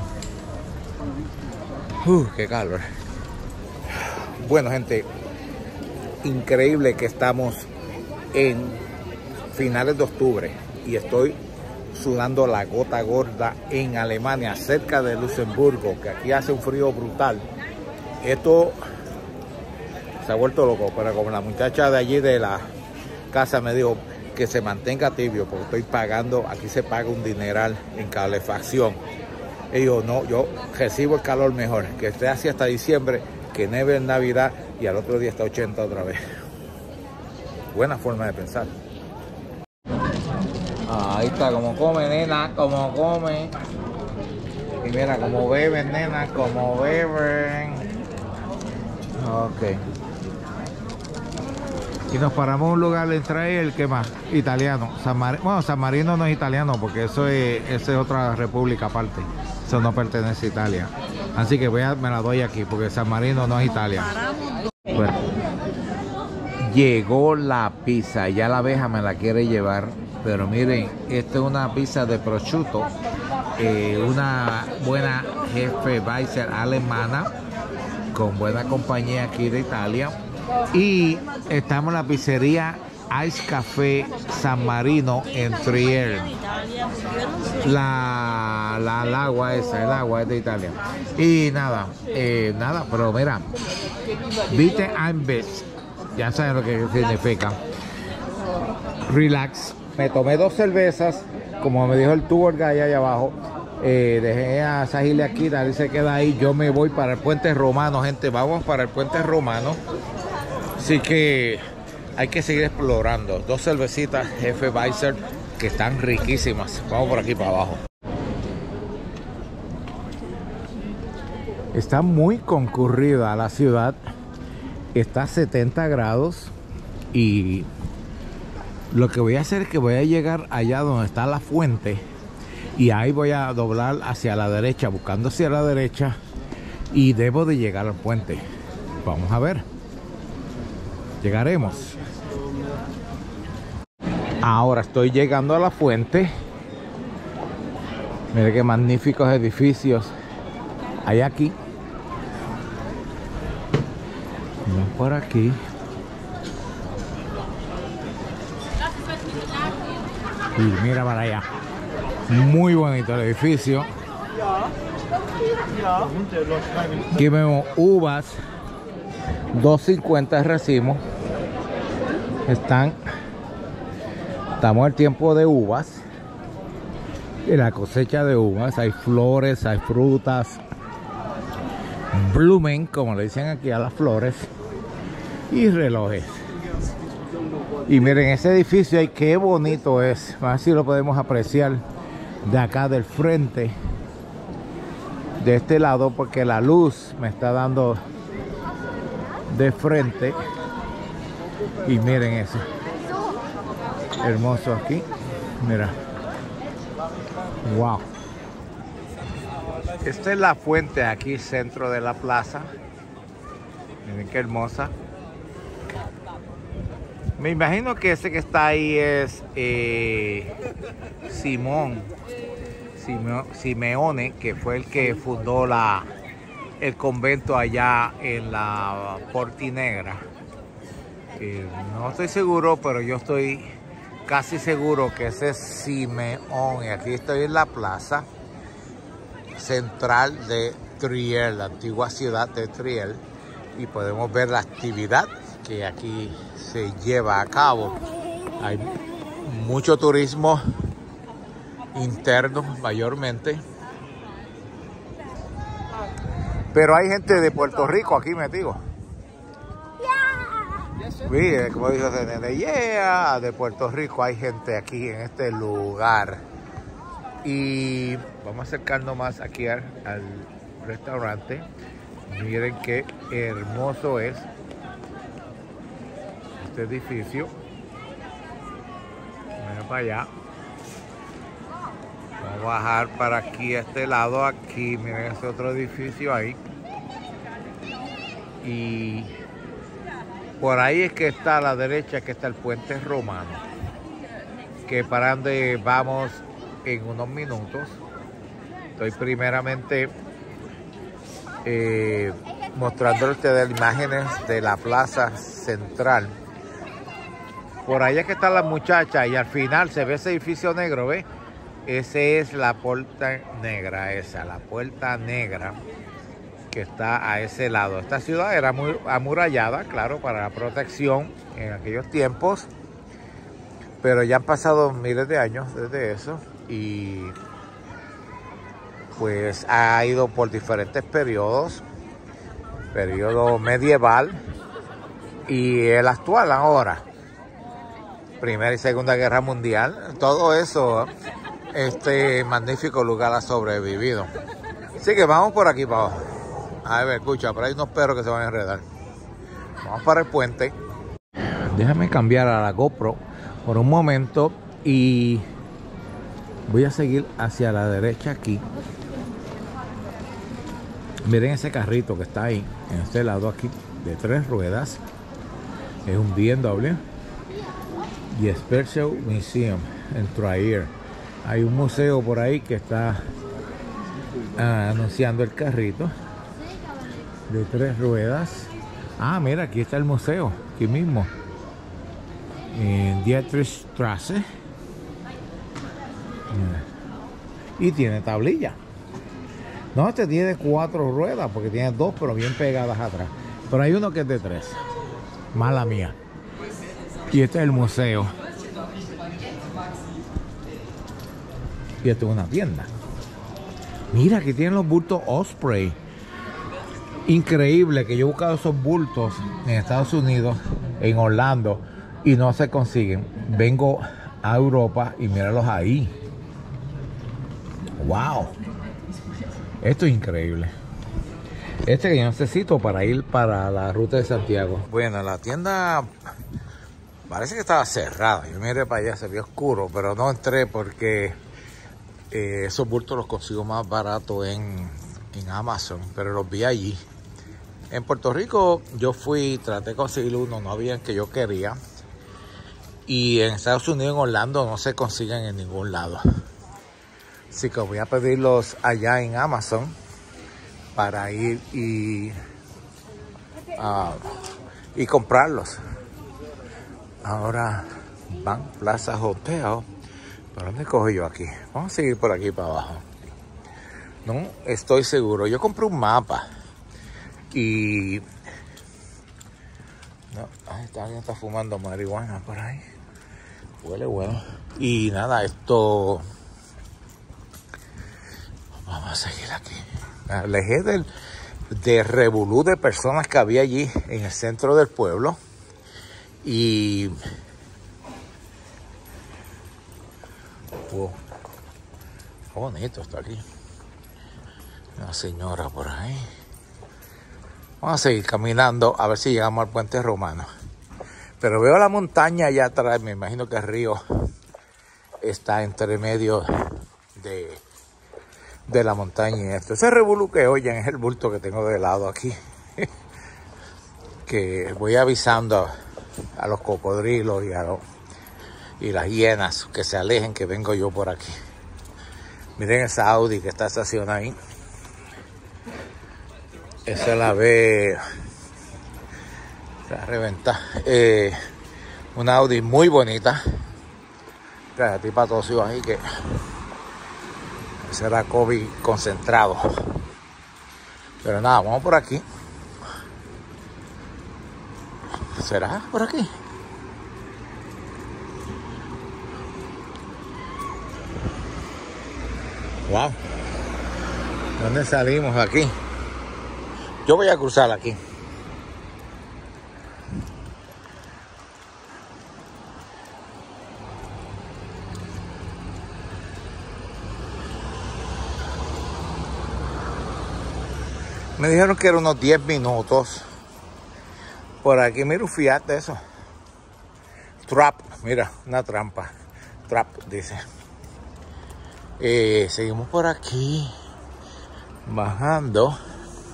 Uh, qué calor. Bueno, gente, increíble que estamos en finales de octubre y estoy sudando la gota gorda en Alemania, cerca de Luxemburgo, que aquí hace un frío brutal. Esto se ha vuelto loco, pero como la muchacha de allí de la casa me dijo que se mantenga tibio, porque estoy pagando, aquí se paga un dineral en calefacción. Y yo, no, yo recibo el calor mejor, que esté así hasta diciembre, que nieve en Navidad y al otro día está ochenta otra vez. Buena forma de pensar. Ahí está, como come, nena, como come. Y mira, como beben, nena, como beben. Ok. Y nos paramos en un lugar entre el que más, italiano. San Mar... Bueno, San Marino no es italiano porque eso es, eso es otra república aparte. Eso no pertenece a Italia. Así que voy a, me la doy aquí porque San Marino no es Italia. Bueno, llegó la pizza, ya la abeja me la quiere llevar. Pero miren, esta es una pizza de prosciutto, eh, una buena jefe Weiser alemana, con buena compañía aquí de Italia. Y estamos en la pizzería Ice Café San Marino en Trier. La, la, el agua esa, el agua es de Italia. Y nada, eh, nada, pero mira, Vite ein Beach, ya saben lo que significa. Relax. Me tomé dos cervezas, como me dijo el tour guy allá abajo. Eh, dejé a Sahile aquí, David se queda ahí. Yo me voy para el puente romano, gente. Vamos para el puente romano. Así que hay que seguir explorando. Dos cervecitas Hefeweizen que están riquísimas. Vamos por aquí para abajo. Está muy concurrida la ciudad. Está a setenta grados. Y lo que voy a hacer es que voy a llegar allá donde está la fuente. Y ahí voy a doblar hacia la derecha, buscando hacia la derecha. Y debo de llegar al puente. Vamos a ver. Llegaremos. Ahora estoy llegando a la fuente. Mire qué magníficos edificios hay aquí. Ven por aquí. Y mira para allá. Muy bonito el edificio. Aquí vemos uvas. dos cincuenta el racimo. Están. Estamos en el tiempo de uvas. Y la cosecha de uvas. Hay flores, hay frutas. Blumen, como le dicen aquí a las flores. Y relojes. Y miren ese edificio ahí, qué bonito es. A ver si lo podemos apreciar de acá del frente. De este lado, porque la luz me está dando de frente. Y miren eso. Hermoso aquí. Mira. Wow. Esta es la fuente aquí, centro de la plaza. Miren qué hermosa. Me imagino que ese que está ahí es eh, Simón Simeone, que fue el que fundó la, el convento allá en la Portinegra. Eh, no estoy seguro, pero yo estoy casi seguro que ese es Simeone. Aquí estoy en la plaza central de Triel, la antigua ciudad de Triel, y podemos ver la actividad que aquí se lleva a cabo. Hay mucho turismo interno mayormente, pero hay gente de Puerto Rico aquí metido. Sí, como dijo ese nene, yeah, de Puerto Rico hay gente aquí en este lugar. Y vamos a acercarnos más aquí al, al restaurante. Miren qué hermoso es este edificio. Miren para allá. Vamos a bajar para aquí a este lado. Aquí miren ese otro edificio ahí. Y por ahí es que está a la derecha, que está el puente romano, que para donde vamos en unos minutos. Estoy primeramente eh, mostrando a ustedes imágenes de la plaza central. Por ahí es que está la muchacha y al final se ve ese edificio negro, ¿ve? Ese es la puerta negra, esa, la puerta negra que está a ese lado. Esta ciudad era muy amurallada, claro, para la protección en aquellos tiempos, pero ya han pasado miles de años desde eso y pues ha ido por diferentes periodos, periodo medieval y el actual ahora, Primera y Segunda Guerra Mundial, todo eso, este magnífico lugar ha sobrevivido. Así que vamos por aquí para abajo. A ver, escucha, pero hay unos perros que se van a enredar. Vamos para el puente. Déjame cambiar a la GoPro por un momento y voy a seguir hacia la derecha aquí. Miren ese carrito que está ahí, en este lado aquí, de tres ruedas. Es un B M W. Y Special Museum en Trier. Hay un museo por ahí que está ah, anunciando el carrito de tres ruedas. Ah, mira, aquí está el museo, aquí mismo, en Dietrichstrasse. Y tiene tablilla. No, este tiene cuatro ruedas porque tiene dos, pero bien pegadas atrás. Pero hay uno que es de tres. Mala mía. Y este es el museo. Y esto es una tienda. Mira, aquí tienen los bultos Osprey. Increíble que yo he buscado esos bultos en Estados Unidos, en Orlando, y no se consiguen. Vengo a Europa y míralos ahí. Wow. Esto es increíble. Este que yo necesito para ir para la ruta de Santiago. Bueno, la tienda parece que estaba cerrada. Yo miré para allá, se vio oscuro, pero no entré porque eh, esos bultos los consigo más barato en, en Amazon, pero los vi allí. En Puerto Rico yo fui, traté de conseguir uno, no había el que yo quería. Y en Estados Unidos, en Orlando, no se consiguen en ningún lado. Así que voy a pedirlos allá en Amazon para ir y, uh, y comprarlos. Ahora van Plaza Hotel. ¿Para dónde cojo yo aquí? Vamos a seguir por aquí para abajo. No estoy seguro. Yo compré un mapa y no, ahí está, alguien está fumando marihuana por ahí. Huele bueno. Y nada, esto vamos a seguir aquí. Me alejé del de revolú de personas que había allí en el centro del pueblo. Y wow, qué bonito está aquí. Una señora por ahí. Vamos a seguir caminando a ver si llegamos al puente romano. Pero veo la montaña allá atrás. Me imagino que el río está entre medio de, de la montaña y esto. Ese revolú que oyen es el bulto que tengo de lado aquí. Que voy avisando a, a los cocodrilos y a los, y las hienas que se alejen, que vengo yo por aquí. Miren esa Audi que está estacionada ahí. Esa la ve la reventa. Eh, una Audi muy bonita. La tipa tosió ahí que será COVID concentrado. Pero nada, vamos por aquí. ¿Será por aquí? Wow. ¿Dónde salimos aquí? Yo voy a cruzar aquí. Me dijeron que eran unos diez minutos. Por aquí, mira un Fiat de eso. Trap, mira, una trampa. Trap, dice. Eh, seguimos por aquí. Bajando.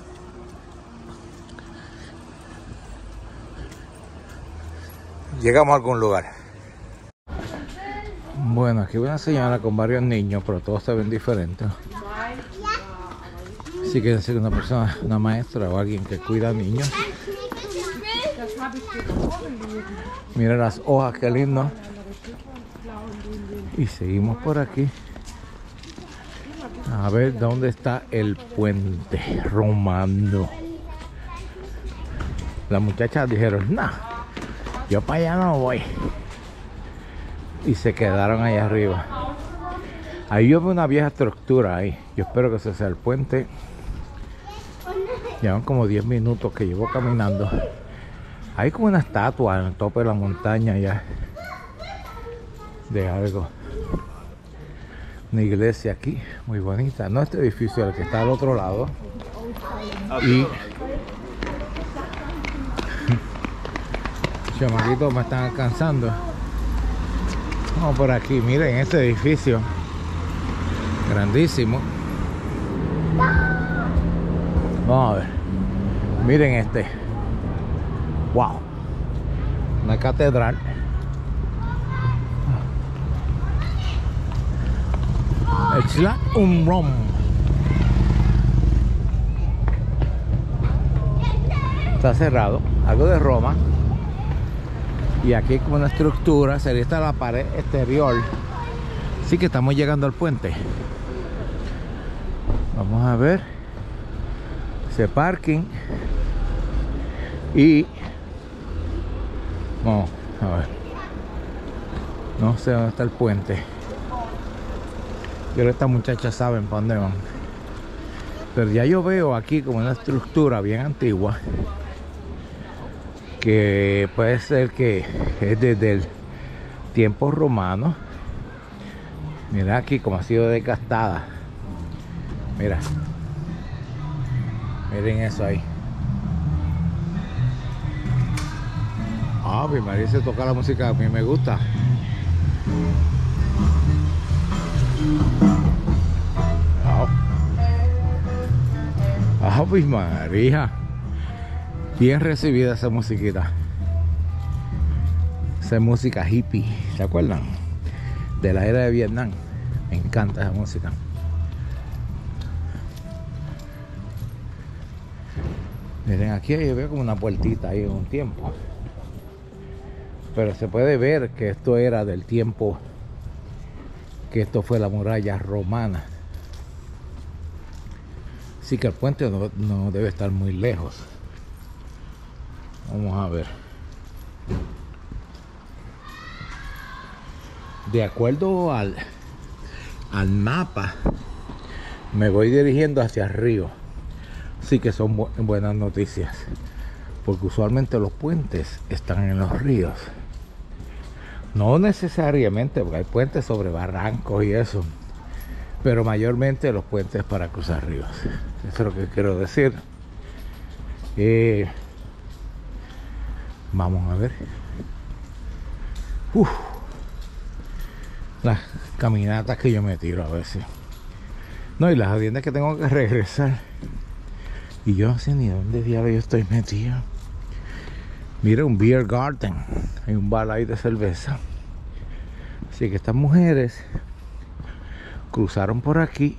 Llegamos a algún lugar. Bueno, aquí hay una señora con varios niños, pero todos se ven diferentes. Así que decir una persona, una maestra o alguien que cuida niños. Mira las hojas, qué lindo. Y seguimos por aquí. A ver dónde está el puente romano. Las muchachas dijeron, nah, yo para allá no voy. Y se quedaron ahí arriba. Ahí yo veo una vieja estructura ahí. Yo espero que ese sea el puente. Llevan como diez minutos que llevo caminando. Hay como una estatua en el tope de la montaña ya. De algo. Una iglesia aquí, muy bonita. No este edificio, el que está al otro lado. Y chamaquitos me están alcanzando. Vamos por aquí, miren este edificio. Grandísimo. Vamos a ver. Miren este. Wow. Una catedral. Echla un rom. Está cerrado. Algo de Roma. Y aquí hay como una estructura. Sería esta la pared exterior. Así que estamos llegando al puente. Vamos a ver ese parking y vamos a ver. No sé dónde está el puente. Yo creo que estas muchachas saben para dónde van. Pero ya yo veo aquí como una estructura bien antigua, que puede ser que es desde el tiempo romano. Mira aquí como ha sido desgastada. Mira, miren eso ahí. Ah, mi marido se toca la música que a mí me gusta. Ah, mi María. Bien recibida esa musiquita. Esa música hippie, ¿se acuerdan? De la era de Vietnam. Me encanta esa música. Miren, aquí yo veo como una puertita ahí en un tiempo. Pero se puede ver que esto era del tiempo que esto fue la muralla romana. Así que el puente no, no debe estar muy lejos. Vamos a ver. De acuerdo al, al mapa, me voy dirigiendo hacia el río. Así que son bu buenas noticias. Porque usualmente los puentes están en los ríos. No necesariamente, porque hay puentes sobre barrancos y eso. Pero mayormente los puentes para cruzar ríos. Eso es lo que quiero decir. Eh, vamos a ver. Uf. Las caminatas que yo me tiro a veces. No, y las audiencias que tengo que regresar. Y yo no sé ni dónde diablos yo estoy metido. Mira, un beer garden. Hay un bar ahí de cerveza. Así que estas mujeres cruzaron por aquí.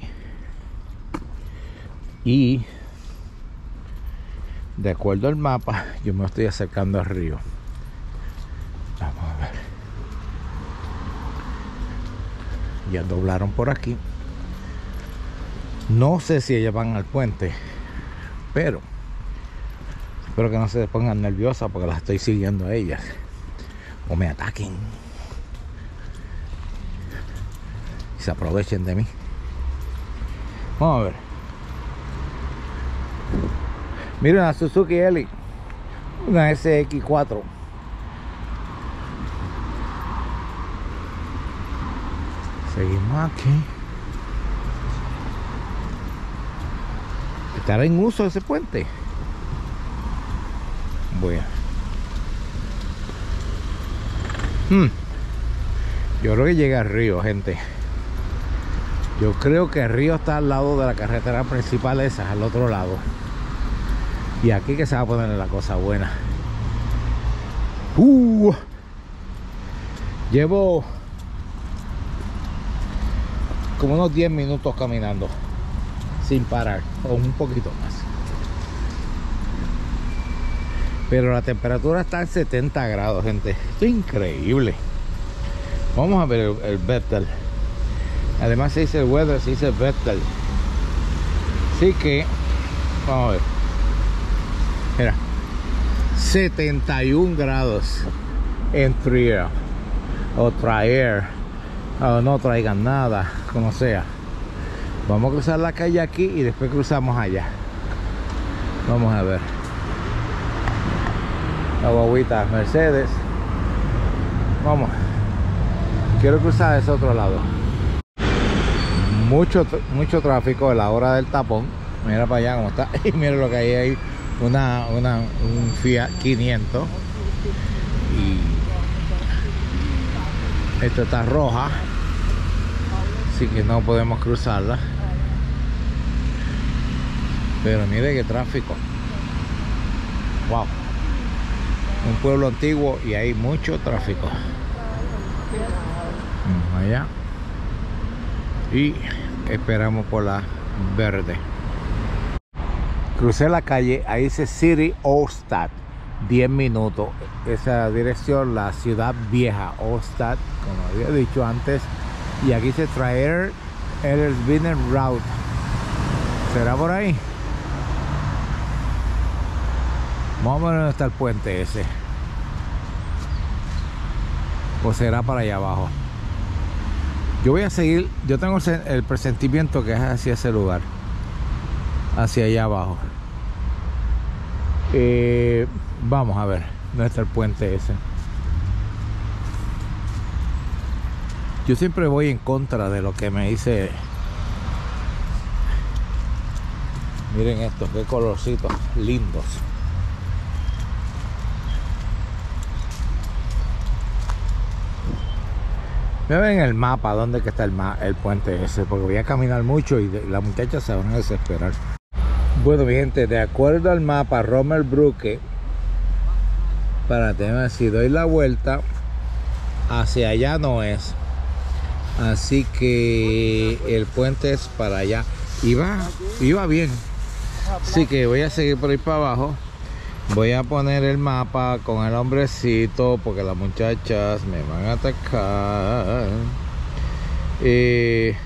Y de acuerdo al mapa, yo me estoy acercando al río. Vamos a ver. Ya doblaron por aquí. No sé si ellas van al puente, pero espero que no se pongan nerviosas porque las estoy siguiendo a ellas o me ataquen y se aprovechen de mí. Vamos a ver. Miren la Suzuki Elite, una S X cuatro. Seguimos aquí. ¿Estará en uso ese puente? Bueno. Hmm. Yo creo que llega al río, gente. Yo creo que el río está al lado de la carretera principal esa, al otro lado. Y aquí que se va a poner la cosa buena. Uh, llevo como unos diez minutos caminando sin parar, o un poquito más. Pero la temperatura está en setenta grados, gente. Esto es increíble. Vamos a ver el, el Bethel. Además se dice el weather, se dice el Bethel. Así que vamos a ver. Mira, setenta y un grados en Trier o Traer, o no traigan nada, como sea. Vamos a cruzar la calle aquí y después cruzamos allá. Vamos a ver. La guaguita Mercedes. Vamos. Quiero cruzar ese otro lado. Mucho, mucho tráfico a la hora del tapón. Mira para allá cómo está. Y mira lo que hay ahí. Una, una, un Fiat quinientos. Y esta está roja. Así que no podemos cruzarla. Pero mire qué tráfico. Wow. Un pueblo antiguo y hay mucho tráfico. Allá. Y esperamos por la verde. Crucé la calle, ahí dice City Ostad, diez minutos. Esa dirección, la ciudad vieja, Ostad, como había dicho antes, Y aquí se traer el Business Route. ¿Será por ahí? Vamos a ver dónde está el puente ese. O será para allá abajo. Yo voy a seguir. Yo tengo el presentimiento que es hacia ese lugar, hacia allá abajo. eh, Vamos a ver dónde está el puente ese. Yo siempre voy en contra de lo que me dice. Miren estos, qué colorcitos lindos. Me ven en el mapa dónde que está el, ma el puente ese, porque voy a caminar mucho y de las muchachas se van a desesperar. Bueno, mi gente, de acuerdo al mapa Romer Brücke, para tener, si doy la vuelta hacia allá no es, así que el puente es para allá. Iba, iba bien, así que voy a seguir por ahí para abajo. Voy a poner el mapa con el hombrecito porque las muchachas me van a atacar. Eh,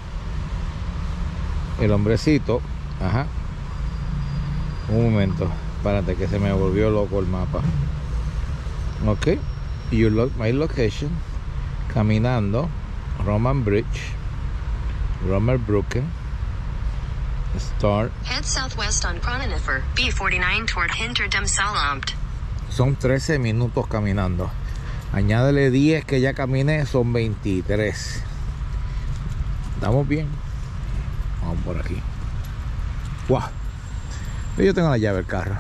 el hombrecito, ajá. Un momento, espérate que se me volvió loco el mapa. Ok, you look my location. Caminando, Roman Bridge, Romer Brücke. Start. Head southwest on Kronenhofer, B forty-nine toward Hinter dem Saalamt. Son trece minutos caminando. Añádele diez que ya caminé, son veintitrés. Estamos bien. Vamos por aquí. Wow. Yo tengo la llave del carro.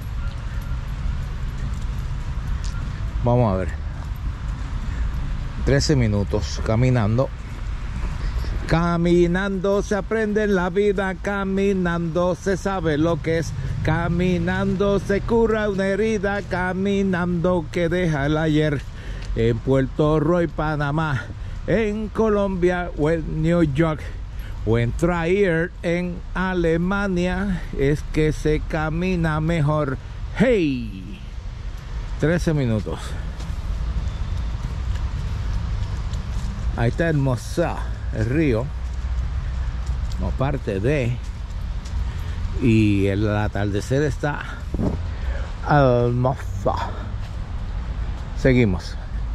Vamos a ver. trece minutos caminando. Caminando se aprende en la vida, caminando se sabe lo que es, caminando se cura una herida, caminando que deja el ayer. En Puerto Rico, Panamá, en Colombia o en New York o en Trier en Alemania es que se camina mejor. ¡Hey! trece minutos. Ahí está hermosa el río, no parte de, y el atardecer está hermoso. Seguimos.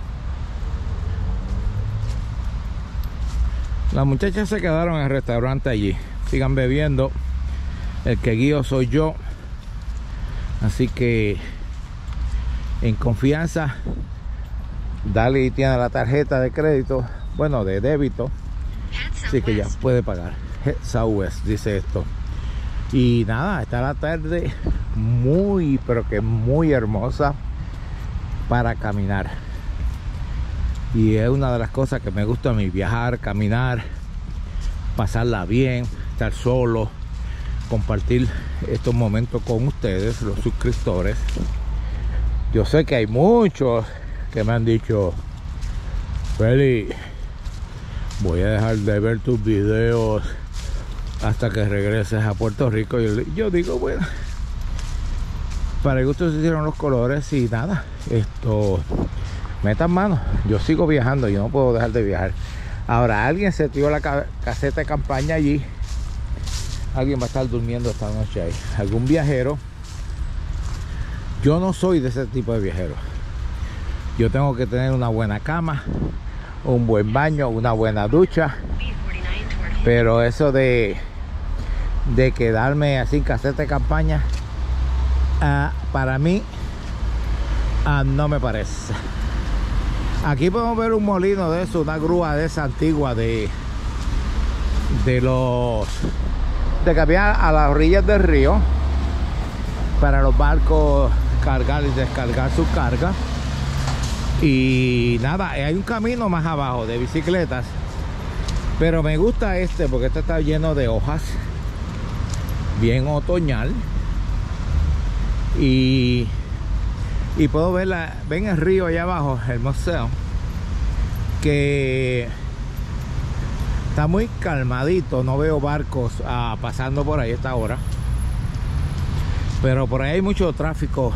Las muchachas se quedaron en el restaurante allí. Sigan bebiendo. El que guío soy yo. Así que en confianza, Dali tiene la tarjeta de crédito, bueno, de débito. Así que ya puede pagar. Southwest dice esto. Y nada, está la tarde muy, pero que muy hermosa para caminar. Y es una de las cosas que me gusta a mí, viajar, caminar, pasarla bien, estar solo, compartir estos momentos con ustedes, los suscriptores. Yo sé que hay muchos que me han dicho, Feli, voy a dejar de ver tus videos hasta que regreses a Puerto Rico. Y yo, yo digo, bueno, para el gusto se hicieron los colores y nada, esto, metan mano, yo sigo viajando, yo no puedo dejar de viajar. Ahora, alguien se tiró la ca caseta de campaña allí, alguien va a estar durmiendo esta noche ahí, algún viajero. Yo no soy de ese tipo de viajero. Yo tengo que tener una buena cama, un buen baño, una buena ducha, pero eso de de quedarme así en caseta de campaña, uh, para mí uh, no me parece. Aquí podemos ver un molino de eso, una grúa de esa antigua de de los de que había a las orillas del río para los barcos cargar y descargar su carga. Y nada, hay un camino más abajo de bicicletas, pero me gusta este porque este está lleno de hojas, bien otoñal, y y puedo ver la, ven el río allá abajo, el museo, que está muy calmadito. No veo barcos ah, pasando por ahí a esta hora, pero por ahí hay mucho tráfico,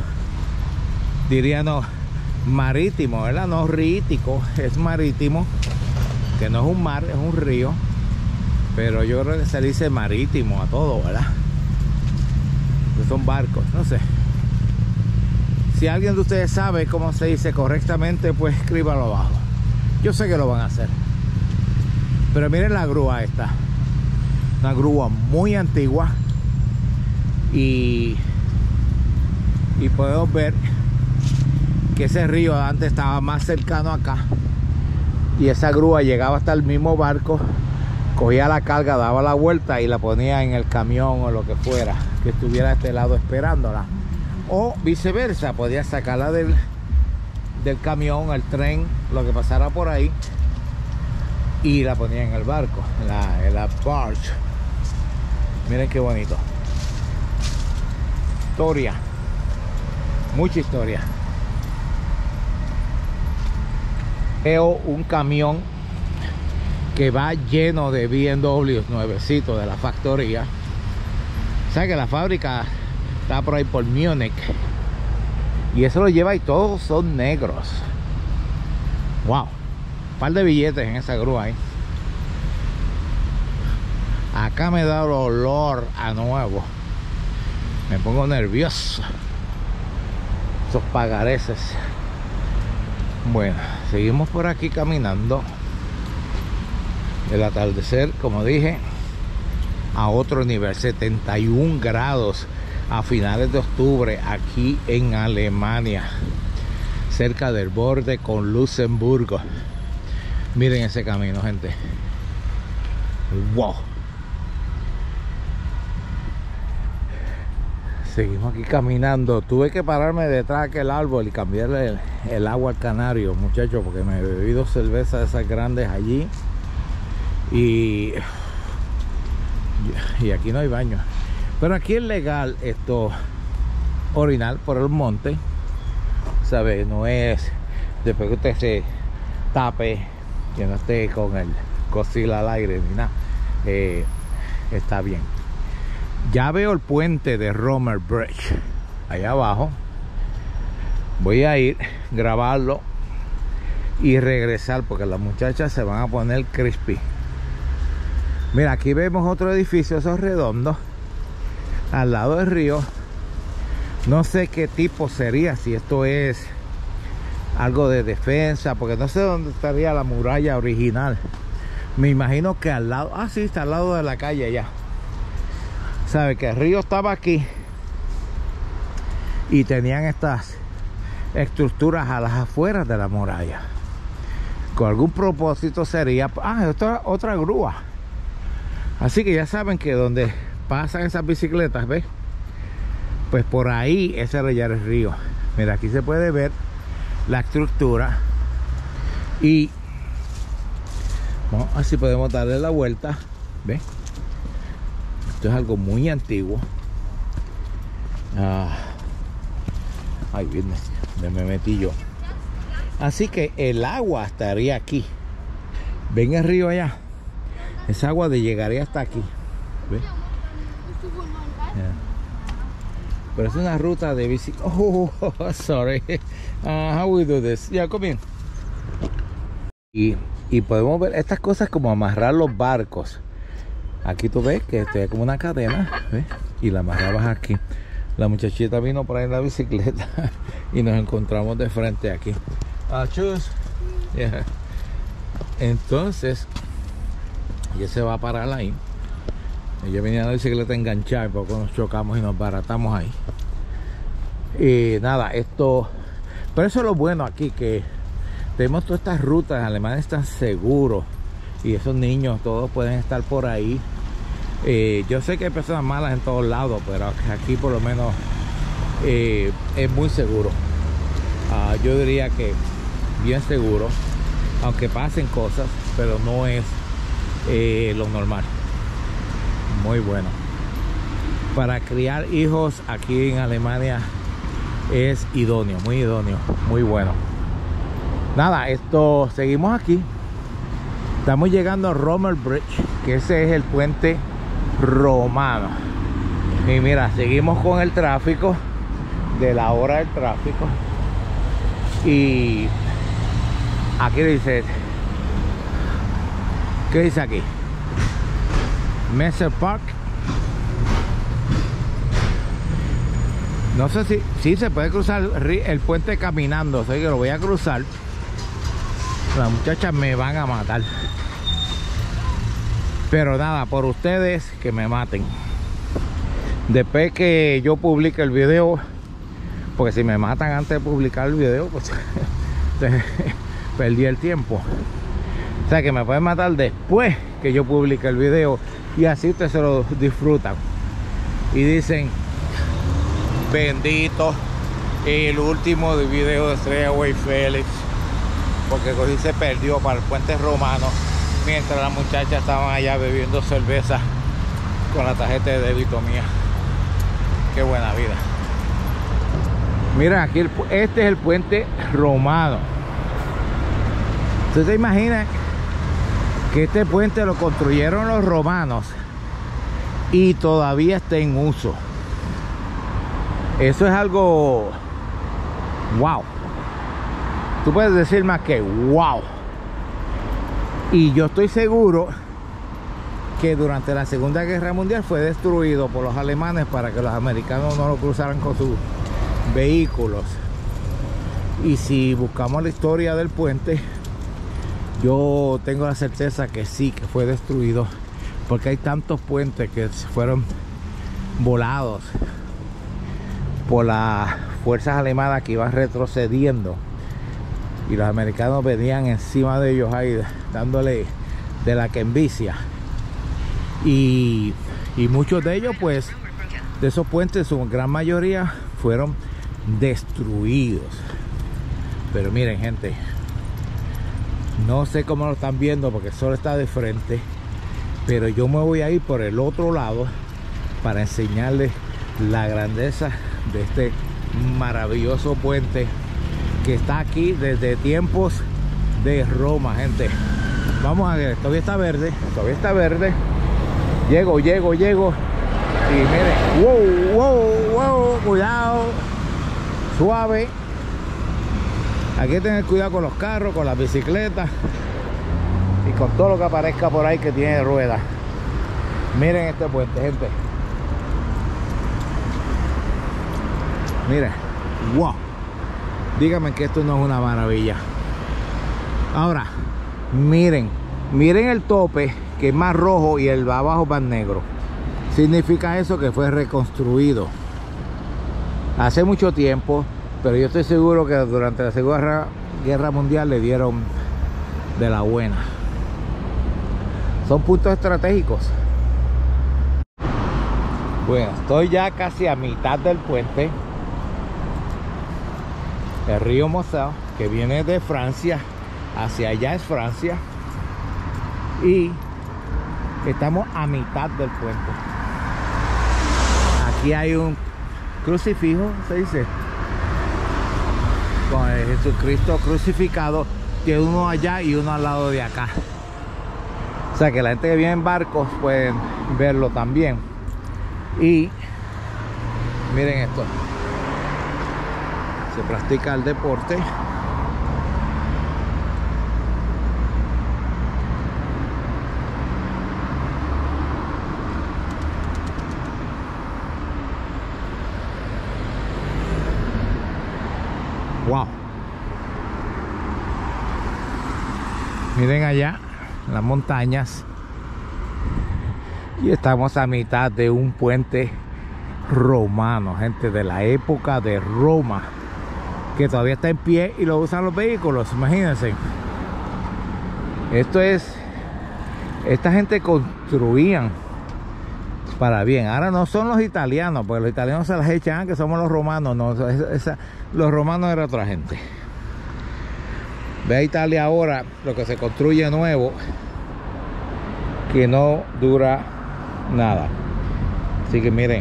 diría no marítimo, ¿verdad? No rítico, es marítimo. que no es un mar, es un río, pero yo creo que se le dice marítimo a todo, ¿verdad? Que son barcos, no sé. Si alguien de ustedes sabe cómo se dice correctamente, pues escríbalo abajo. Yo sé que lo van a hacer. Pero miren la grúa esta. Una grúa muy antigua. Y, y podemos ver que ese río antes estaba más cercano acá. Y esa grúa llegaba hasta el mismo barco, cogía la carga, daba la vuelta y la ponía en el camión o lo que fuera que estuviera a este lado esperándola. O viceversa, podía sacarla del, del camión, el tren, lo que pasara por ahí, y la ponía en el barco, en la, en la barge. Miren qué bonito. Historia, mucha historia. Veo un camión que va lleno de B M Ws nuevecitos de la factoría. O sea que la fábrica está por ahí por Múnich. Y eso lo lleva y todos son negros. Wow. Un par de billetes en esa grúa ahí. Acá me da el olor a nuevo. Me pongo nervioso. Esos pagareces. Bueno, seguimos por aquí caminando. El atardecer, como dije, a otro nivel, setenta y un grados a finales de octubre aquí en Alemania, cerca del borde con Luxemburgo. Miren ese camino, gente. Wow. Seguimos aquí caminando. Tuve que pararme detrás de aquel árbol y cambiarle el, el agua al canario, muchachos, porque me bebí dos cervezas de esas grandes allí. Y, y aquí no hay baño. Pero aquí es legal esto, orinar por el monte, ¿sabe? No es después que usted se tape, que no esté con el cocil al aire ni nada. Eh, está bien. Ya veo el puente de Romer Bridge allá abajo. Voy a ir, grabarlo y regresar porque las muchachas se van a poner crispy. Mira, aquí vemos otro edificio, esos redondos, al lado del río. No sé qué tipo sería, si esto es algo de defensa, porque no sé dónde estaría la muralla original. Me imagino que al lado, ah sí, está al lado de la calle ya. Sabe que el río estaba aquí y tenían estas estructuras a las afueras de la muralla. Con algún propósito sería, ah, otra, otra grúa. Así que ya saben que donde pasan esas bicicletas, ¿ves? Pues por ahí ese era ya el río. Mira, aquí se puede ver la estructura. Y bueno, así podemos darle la vuelta. ¿Ves? Esto es algo muy antiguo. Ah, ay, bien, me metí yo. Así que el agua estaría aquí. ¿Ven el río allá? Esa agua de llegaría hasta aquí. ¿Ves? Yeah. Pero es una ruta de bicicleta. Oh, sorry. Uh, how we do this? Yeah, come in. Y, y podemos ver estas cosas como amarrar los barcos. Aquí tú ves que esto es como una cadena, ¿ves? Y la amarrabas aquí. La muchachita vino por ahí en la bicicleta y nos encontramos de frente aquí. Ah, chus. Yeah. Entonces, ella se va a parar ahí. Ella venía en la bicicleta enganchada y poco nos chocamos y nos baratamos ahí. Y nada, esto... Pero eso es lo bueno aquí, que tenemos todas estas rutas. Alemanes están seguros y esos niños todos pueden estar por ahí. Eh, yo sé que hay personas malas en todos lados, pero aquí por lo menos eh, es muy seguro. Uh, yo diría que bien seguro, aunque pasen cosas, pero no es eh, lo normal. Muy bueno. Para criar hijos aquí en Alemania es idóneo, muy idóneo, muy bueno. Nada, esto, seguimos aquí. Estamos llegando a Romer Bridge, que ese es el puente romano. Y mira, seguimos con el tráfico de la hora del tráfico. Y aquí dice ¿Qué dice aquí? Messer Park. No sé si, si se puede cruzar el, el puente caminando. Sé que lo voy a cruzar. Las muchachas me van a matar. Pero nada, por ustedes que me maten. Después que yo publique el video, porque si me matan antes de publicar el video, pues perdí el tiempo. O sea que me pueden matar después que yo publique el video, y así ustedes se lo disfrutan y dicen: bendito el último video de Estrella Way Félix, porque cogí se perdió para el puente romano mientras las muchachas estaban allá bebiendo cerveza con la tarjeta de débito mía. Qué buena vida. Mira, aquí el, este es el puente romano. ¿Ustedes se imaginan que este puente lo construyeron los romanos y todavía está en uso? Eso es algo wow. Tú puedes decir más que wow. Y yo estoy seguro que durante la Segunda Guerra Mundial fue destruido por los alemanes para que los americanos no lo cruzaran con sus vehículos. Y si buscamos la historia del puente, yo tengo la certeza que sí, que fue destruido, porque hay tantos puentes que fueron volados por las fuerzas alemanas que iban retrocediendo, y los americanos venían encima de ellos ahí dándole de la que envicia. Y, y muchos de ellos, pues, de esos puentes, su gran mayoría fueron destruidos. Pero miren, gente, no sé cómo lo están viendo porque solo está de frente, pero yo me voy a ir por el otro lado para enseñarles la grandeza de este maravilloso puente que está aquí desde tiempos de Roma, gente. Vamos a ver, todavía está verde, todavía está verde. Llego, llego, llego. Y miren, wow, wow, wow, cuidado, suave. Hay que tener cuidado con los carros, con las bicicletas y con todo lo que aparezca por ahí que tiene ruedas. Miren este puente, gente. Miren, wow. Díganme que esto no es una maravilla. Ahora, miren, miren el tope, que es más rojo, y el abajo más negro. Significa eso que fue reconstruido hace mucho tiempo, pero yo estoy seguro que durante la Segunda Guerra Mundial le dieron de la buena. Son puntos estratégicos. Bueno, estoy ya casi a mitad del puente. El río Moselle, que viene de Francia, hacia allá es Francia, y estamos a mitad del puente. Aquí hay un crucifijo, se dice, con el Jesucristo crucificado, que uno allá y uno al lado de acá. O sea que la gente que viene en barcos pueden verlo también. Y miren esto, se practica el deporte. Wow. Miren allá las montañas. Y estamos a mitad de un puente romano, gente, de la época de Roma, que todavía está en pie y lo usan los vehículos. Imagínense. Esto es, esta gente construían para bien. Ahora no son los italianos, porque los italianos se las echan que somos los romanos. No, esa, esa, los romanos era otra gente. Ve a Italia ahora lo que se construye nuevo, que no dura nada. Así que miren,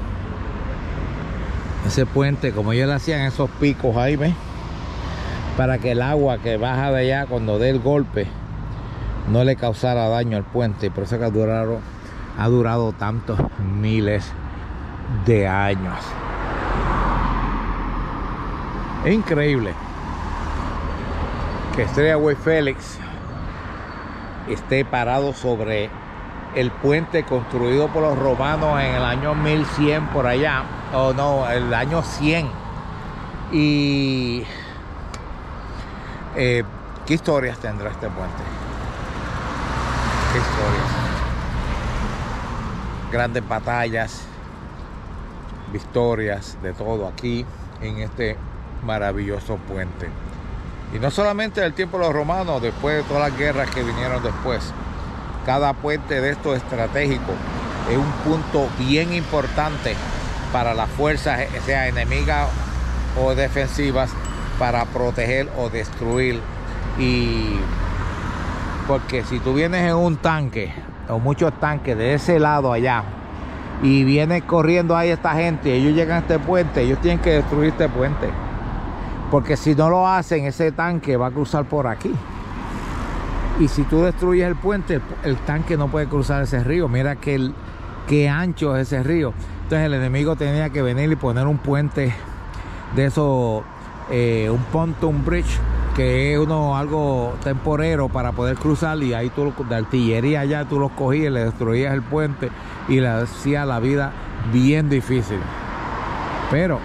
ese puente, como ellos le hacían esos picos ahí, ¿ves? Para que el agua que baja de allá cuando dé el golpe no le causara daño al puente. Y por eso que ha durado, ha durado tantos miles de años. Es increíble que Estrella Way Félix esté parado sobre el puente construido por los romanos en el año mil cien por allá, o no, el año cien. Y eh, ¿qué historias tendrá este puente? ¿Qué historias? Grandes batallas, victorias, de todo aquí en este maravilloso puente. Y no solamente del tiempo de los romanos, después de todas las guerras que vinieron después. Cada puente de estos estratégicos es un punto bien importante para las fuerzas, sea enemigas o defensivas, para proteger o destruir. Y porque si tú vienes en un tanque o muchos tanques de ese lado allá y viene corriendo ahí esta gente y ellos llegan a este puente, ellos tienen que destruir este puente, porque si no lo hacen, ese tanque va a cruzar por aquí, y si tú destruyes el puente, el, el tanque no puede cruzar ese río. Mira que, el, que ancho es ese río. Entonces el enemigo tenía que venir y poner un puente de eso, eh, un pontoon bridge, que es uno algo temporero para poder cruzar, y ahí tú de artillería allá tú los cogías, le destruías el puente y le hacía la vida bien difícil. Pero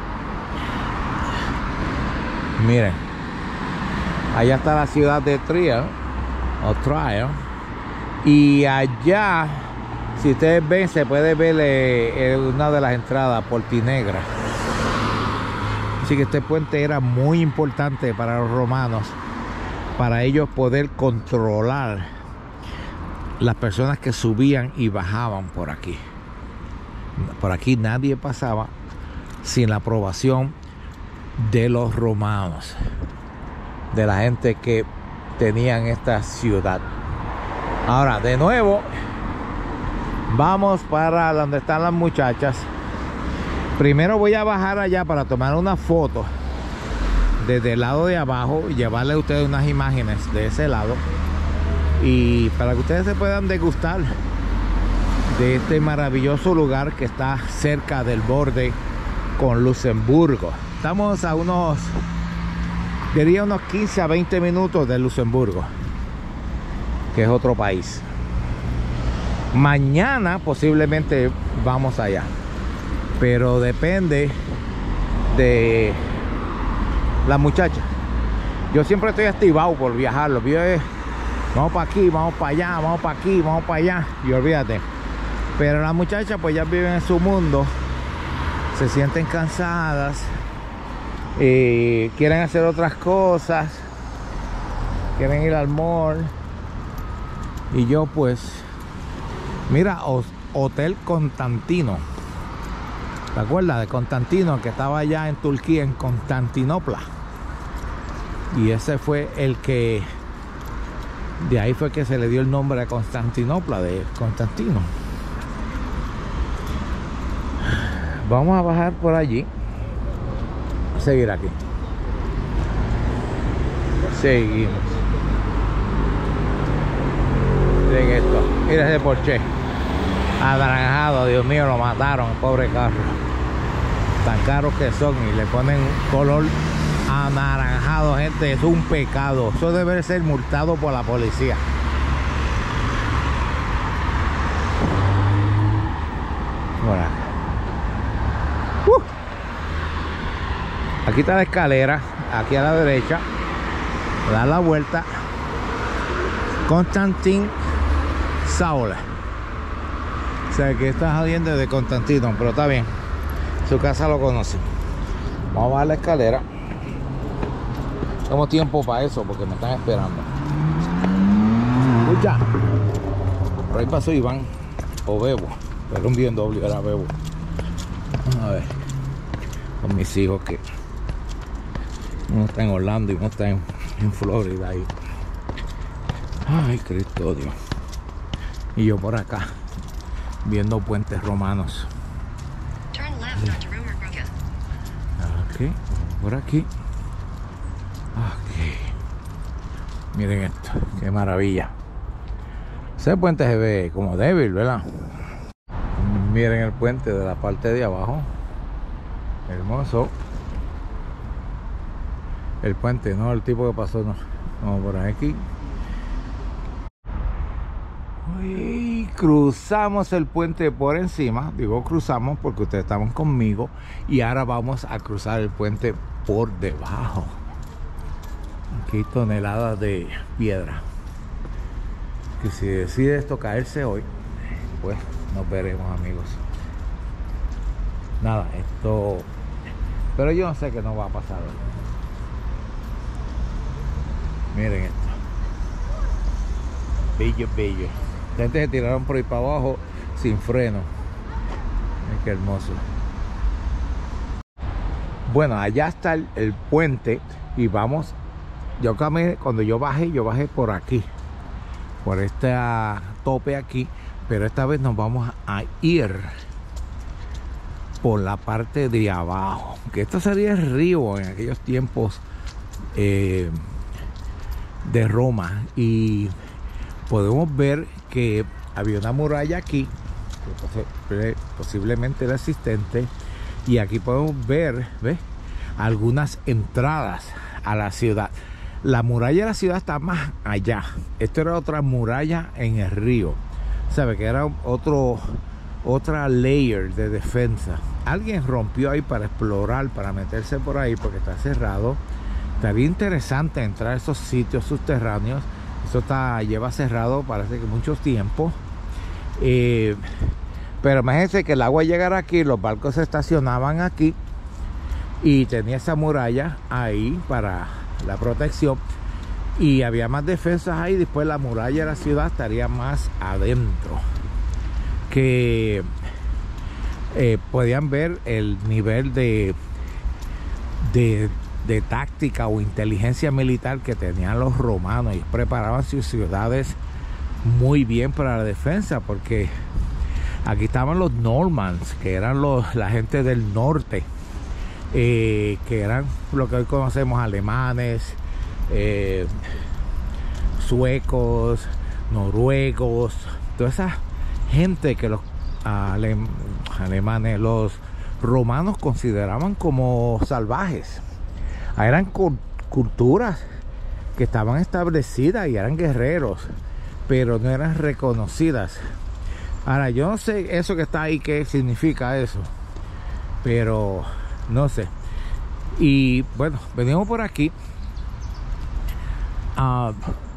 miren, allá está la ciudad de Trier o Trier, y allá, si ustedes ven, se puede ver eh, una de las entradas, Portinegra. Así que este puente era muy importante para los romanos, para ellos poder controlar las personas que subían y bajaban por aquí. Por aquí nadie pasaba sin la aprobación de los romanos, de la gente que tenían esta ciudad. Ahora, de nuevo, vamos para donde están las muchachas. Primero voy a bajar allá para tomar una foto desde el lado de abajo y llevarle a ustedes unas imágenes de ese lado, y para que ustedes se puedan degustar de este maravilloso lugar que está cerca del borde con Luxemburgo. Estamos a unos, diría unos quince a veinte minutos de Luxemburgo, que es otro país. Mañana posiblemente vamos allá, pero depende de la muchacha. Yo siempre estoy activado por viajar. Lo mío es, vamos para aquí, vamos para allá, vamos para aquí, vamos para allá, y olvídate. Pero las muchachas pues ya viven en su mundo, se sienten cansadas, y quieren hacer otras cosas, quieren ir al mall. Y yo pues, mira, Hotel Constantino, ¿te acuerdas de Constantino, que estaba allá en Turquía, en Constantinopla? Y ese fue el que, de ahí fue que se le dio el nombre a Constantinopla, de Constantino. Vamos a bajar por allí, seguir aquí, seguimos. Miren esto, mira ese Porsche anaranjado, Dios mío, lo mataron, el pobre carro. Tan caros que son, y le ponen color anaranjado, gente, es un pecado. Eso debe ser multado por la policía. Bueno, uh. aquí está la escalera, aquí a la derecha, da la vuelta. Constantin Saula. O sea que está saliendo de Constantino, pero está bien, su casa lo conoce. Vamos a bajar la escalera. Tenemos tiempo para eso porque me están esperando. Escucha, por ahí pasó Iván o Bebo, pero un bien doble, era Bebo. A ver, con mis hijos, que uno está en Orlando y uno está en, en Florida ahí. Ay, Cristo Dios. Y yo por acá viendo puentes romanos. Ok, por aquí. Ok. Miren esto, qué maravilla. Ese puente se ve como débil, ¿verdad? Miren el puente de la parte de abajo. Hermoso. El puente, no el tipo que pasó, no. Vamos por aquí. Y cruzamos el puente por encima. Digo cruzamos porque ustedes estaban conmigo. Y ahora vamos a cruzar el puente por debajo. Aquí toneladas de piedra. Que si decide esto caerse hoy, pues nos veremos, amigos. Nada, esto... Pero yo no sé qué nos va a pasar hoy. Miren esto. Bello, bello. La gente se tiraron por ahí para abajo sin freno. Miren qué hermoso. Bueno, allá está el, el puente. Y vamos. Yo caminé, cuando yo bajé, yo bajé por aquí. Por este tope aquí. Pero esta vez nos vamos a ir por la parte de abajo. Que esto sería el río en aquellos tiempos eh, de Roma. Y podemos ver que había una muralla aquí, que posiblemente era existente, y aquí podemos ver, ¿ves?, algunas entradas a la ciudad. La muralla de la ciudad está más allá. Esto era otra muralla en el río, sabe que era otro otra layer de defensa. Alguien rompió ahí para explorar, para meterse por ahí, porque está cerrado. Estaría interesante entrar a esos sitios subterráneos. Eso está, lleva cerrado parece que mucho tiempo. Eh, pero imagínense que el agua llegara aquí, los barcos se estacionaban aquí y tenía esa muralla ahí para la protección. Y había más defensas ahí. Después la muralla de la ciudad estaría más adentro. Que eh, podían ver el nivel de, de de táctica o inteligencia militar que tenían los romanos. Y preparaban sus ciudades muy bien para la defensa, porque aquí estaban los Normans, que eran los, la gente del norte, eh, que eran lo que hoy conocemos alemanes, eh, suecos, noruegos, toda esa gente que los alem, alemanes, los romanos consideraban como salvajes. Eran culturas que estaban establecidas y eran guerreros, pero no eran reconocidas. Ahora, yo no sé eso que está ahí, qué significa eso, pero no sé. Y bueno, venimos por aquí. Uh,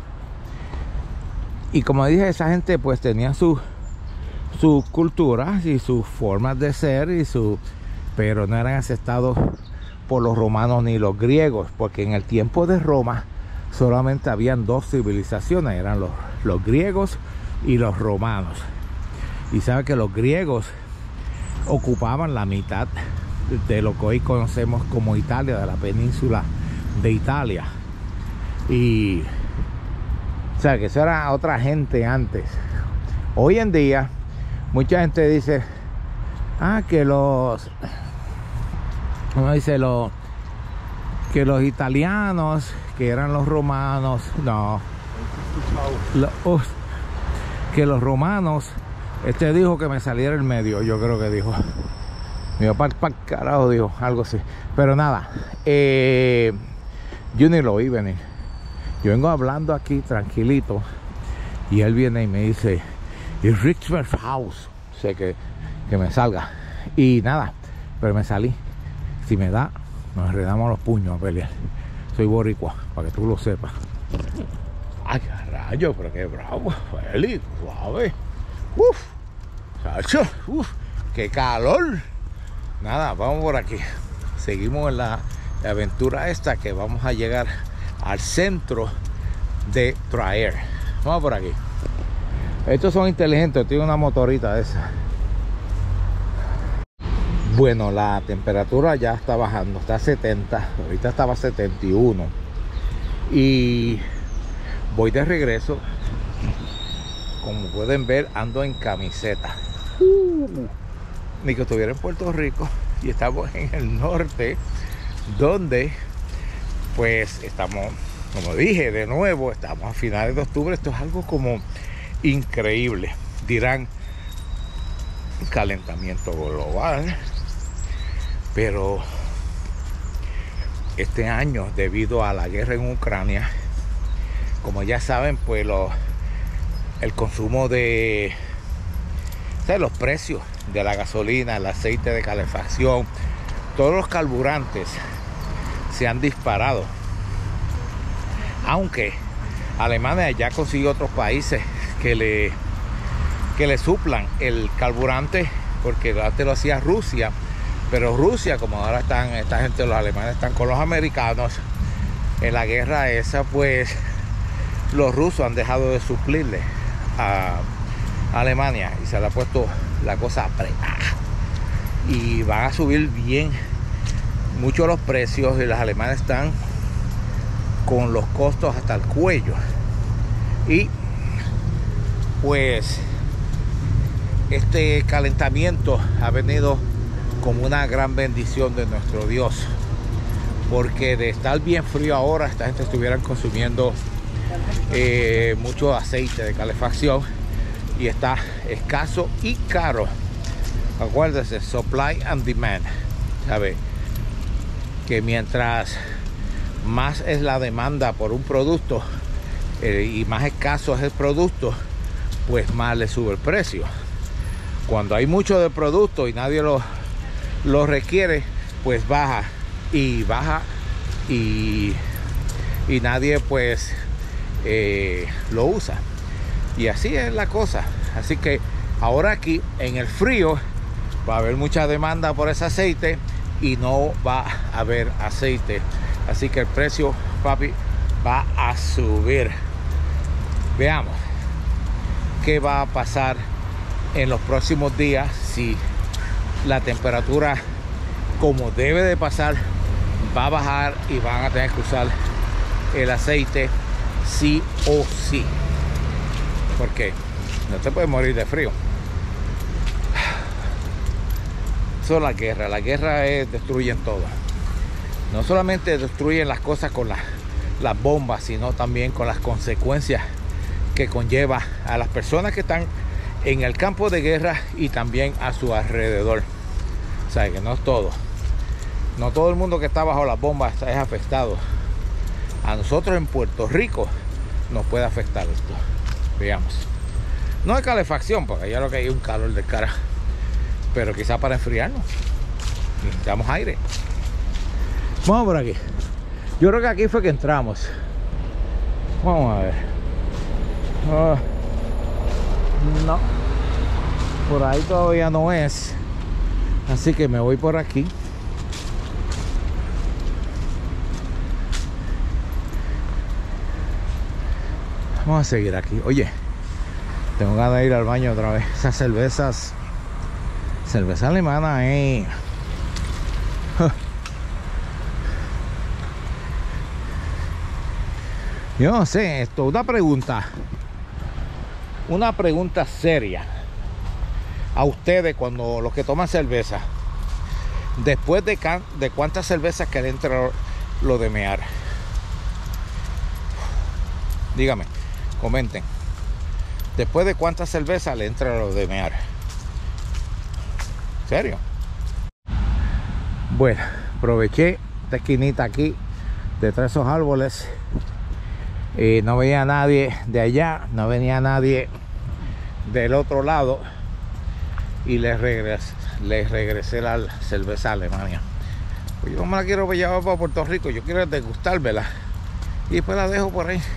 y como dije, esa gente pues tenía sus sus culturas y sus formas de ser, y su, pero no eran aceptados por los romanos ni los griegos, porque en el tiempo de Roma solamente habían dos civilizaciones, eran los, los griegos y los romanos. Y sabe que los griegos ocupaban la mitad de lo que hoy conocemos como Italia, de la península de Italia. Y o sea que eso era otra gente antes. Hoy en día mucha gente dice, ah, que los uno dice lo, que los italianos, que eran los romanos, no, lo, uh, que los romanos, este dijo que me saliera el medio, yo creo que dijo, mi papá para el carajo dijo, algo así, pero nada, eh, yo ni lo oí venir. Yo vengo hablando aquí tranquilito y él viene y me dice, y Richmond House, sé que, que me salga, y nada, pero me salí. Si me da, nos enredamos los puños a pelear. Soy boricua, para que tú lo sepas. Ay, qué rayo, pero qué bravo, Feli, suave. Uf, chacho, uf, qué calor. Nada, vamos por aquí. Seguimos en la, la aventura esta, que vamos a llegar al centro de Traer. Vamos por aquí. Estos son inteligentes, tienen una motorita de esa. Bueno, la temperatura ya está bajando, está a setenta, ahorita estaba a setenta y uno. Y voy de regreso. Como pueden ver, ando en camiseta. Uh, ni que estuviera en Puerto Rico. Y estamos en el norte, donde pues estamos, como dije de nuevo, estamos a finales de octubre. Esto es algo como increíble. Dirán, calentamiento global. Pero este año, debido a la guerra en Ucrania, como ya saben, pues los, el consumo de, o sea, los precios de la gasolina, el aceite de calefacción, todos los carburantes se han disparado. Aunque Alemania ya consiguió otros países que le, que le suplan el carburante, porque antes lo hacía Rusia, pero Rusia, como ahora están, esta gente, los alemanes están con los americanos en la guerra esa, pues los rusos han dejado de suplirle a Alemania y se le ha puesto la cosa apretada y van a subir bien mucho los precios, y los alemanes están con los costos hasta el cuello. Y pues este calentamiento ha venido como una gran bendición de nuestro Dios, porque de estar bien frío ahora, esta gente estuvieran consumiendo eh, mucho aceite de calefacción y está escaso y caro. Acuérdense, supply and demand, ¿sabe? Que mientras más es la demanda por un producto eh, y más escaso es el producto, pues más le sube el precio. Cuando hay mucho de producto y nadie lo, lo requiere, pues baja y baja y, y nadie pues eh, lo usa, y así es la cosa. Así que ahora aquí en el frío va a haber mucha demanda por ese aceite y no va a haber aceite, así que el precio, papi, va a subir. Veamos qué va a pasar en los próximos días, si la temperatura, como debe de pasar, va a bajar y van a tener que usar el aceite sí o sí, porque no te puedes morir de frío. Eso es la guerra. La guerra es, destruyen todo. No solamente destruyen las cosas con las, las bombas, sino también con las consecuencias que conlleva a las personas que están en el campo de guerra y también a su alrededor. O sea, que no es todo. No todo el mundo que está bajo las bombas es afectado. A nosotros en Puerto Rico nos puede afectar esto. Veamos. No hay calefacción, porque allá lo que hay es un calor de cara, pero quizá para enfriarnos necesitamos aire. Vamos por aquí. Yo creo que aquí fue que entramos. Vamos a ver. Uh, no, por ahí todavía no es, así que me voy por aquí. Vamos a seguir aquí. Oye, tengo ganas de ir al baño otra vez. Esas cervezas, cerveza alemana, eh. Yo no sé, esto, una pregunta, una pregunta seria a ustedes, cuando los que toman cerveza, después de, de cuántas cervezas que le entra lo de mear. Dígame, comenten, después de cuántas cervezas le entra lo de mear. ¿En serio? Bueno, aproveché esta esquinita aquí detrás de esos árboles. Y no veía a nadie de allá, no venía nadie del otro lado, y les regresé, les regresé la cerveza a Alemania. Pues yo no me la quiero llevar para Puerto Rico, yo quiero degustármela y después la dejo por ahí.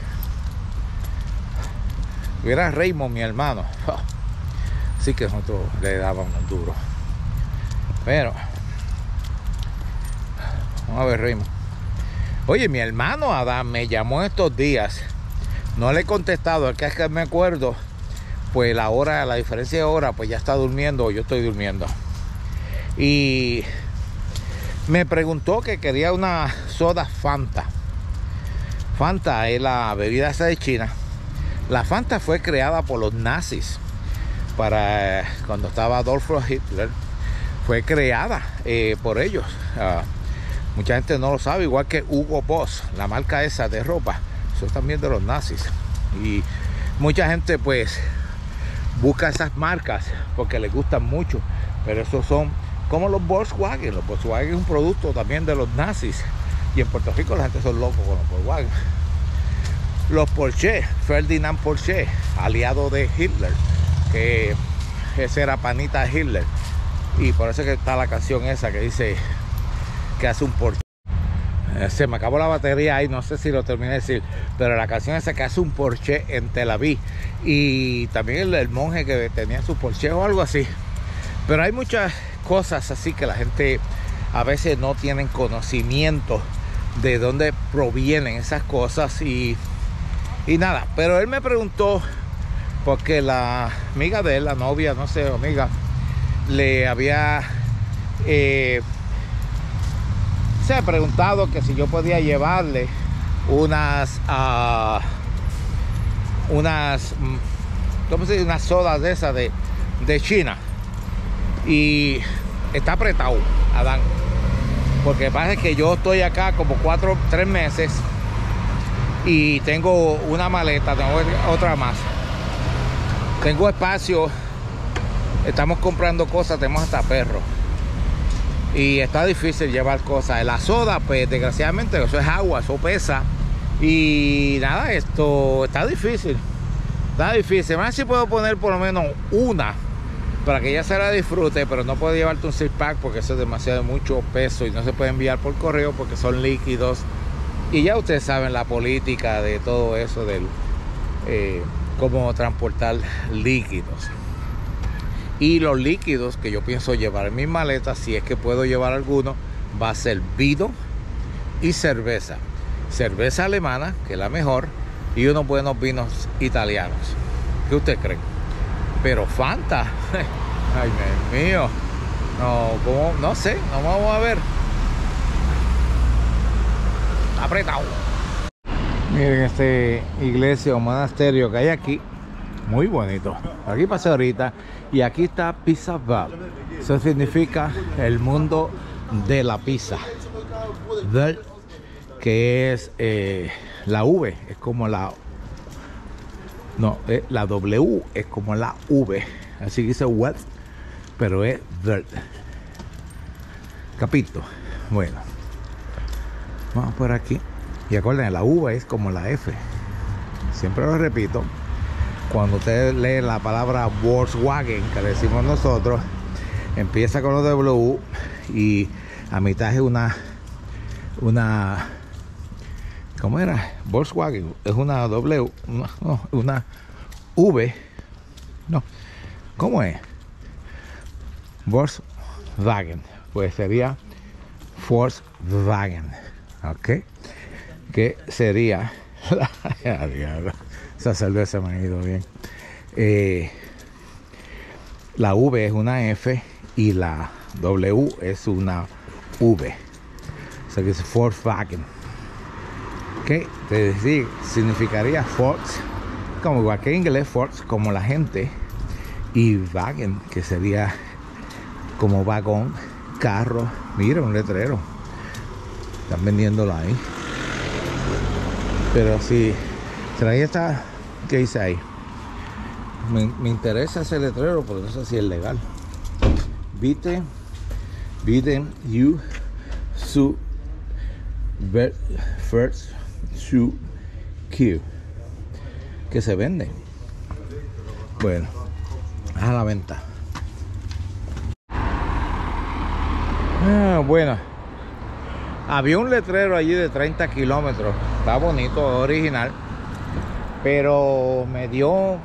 Hubiera Raymond, mi hermano, oh, sí que nosotros le dábamos duro, pero vamos a ver, Raymond. Oye, mi hermano Adán me llamó estos días. No le he contestado, es que es que me acuerdo. Pues la hora, la diferencia de hora, pues ya está durmiendo, yo estoy durmiendo. Y me preguntó que quería una soda Fanta. Fanta es la bebida esa de China. La Fanta fue creada por los nazis. Para cuando estaba Adolfo Hitler. Fue creada eh, por ellos. Uh, Mucha gente no lo sabe, igual que Hugo Boss, la marca esa de ropa, eso es también de los nazis. Y mucha gente pues busca esas marcas porque les gustan mucho, pero esos son como los Volkswagen. Los Volkswagen es un producto también de los nazis, y en Puerto Rico la gente son locos con los Volkswagen. los Porsche, Ferdinand Porsche, aliado de Hitler, que ese era panita de Hitler, y por eso que está la canción esa que dice que hace un Porsche. Se me acabó la batería ahí, no sé si lo terminé de decir, pero la canción esa que hace un Porsche en Tel Aviv, y también el, el monje que tenía su Porsche o algo así. Pero hay muchas cosas así que la gente a veces no tienen conocimiento de dónde provienen esas cosas, y, y nada, pero él me preguntó porque la amiga de él, la novia, no sé, amiga, le había eh, se ha preguntado que si yo podía llevarle unas uh, unas ¿cómo se dice? Unas sodas de esas de, de China, y está apretado, Adán, porque pasa que yo estoy acá como cuatro, tres meses y tengo una maleta, tengo otra más, tengo espacio, estamos comprando cosas, tenemos hasta perros, y está difícil llevar cosas. La soda, pues desgraciadamente eso es agua, eso pesa, y nada, esto está difícil, está difícil. A ver si puedo poner por lo menos una para que ella se la disfrute, pero no puedo llevarte un six pack porque eso es demasiado mucho peso y no se puede enviar por correo porque son líquidos, y ya ustedes saben la política de todo eso del eh, cómo transportar líquidos. Y los líquidos que yo pienso llevar en mis maletas, si es que puedo llevar alguno, va a ser vino y cerveza. Cerveza alemana, que es la mejor, y unos buenos vinos italianos. ¿Qué usted cree? Pero Fanta, ay, Dios mío, no, ¿cómo? No sé, no vamos a ver. Apretado. Miren este iglesia o monasterio que hay aquí, muy bonito. Aquí pasé ahorita, y aquí está Pizza Val. Eso significa el mundo de la pizza. Val, que es eh, la V, es como la no, eh, la W es como la V, así que dice web, pero es Val. Capito. Bueno, vamos por aquí. Y acuérdense, la V es como la F. Siempre lo repito. Cuando ustedes leen la palabra Volkswagen, que decimos nosotros, empieza con los W y a mitad es una una ¿cómo era? Volkswagen es una W, una, no, una V, no, ¿cómo es? Volkswagen, pues sería Volkswagen, ¿ok? Que sería esa cerveza me ha ido bien. Eh, la V es una F y la W es una V. O sea que es Volkswagen. Que te decía, significaría Volks, como igual que en inglés, Volks como la gente, y Wagen, que sería como vagón, carro. Mira, un letrero. Están vendiéndolo ahí. Pero si traía esta, ¿qué dice ahí? Me, me interesa ese letrero, pero no sé si es legal. Vite, Vite, you, su, ver, first, su, Q, que se vende. Bueno, a la venta. Ah, bueno, había un letrero allí de treinta kilómetros. Está bonito, original, pero me dio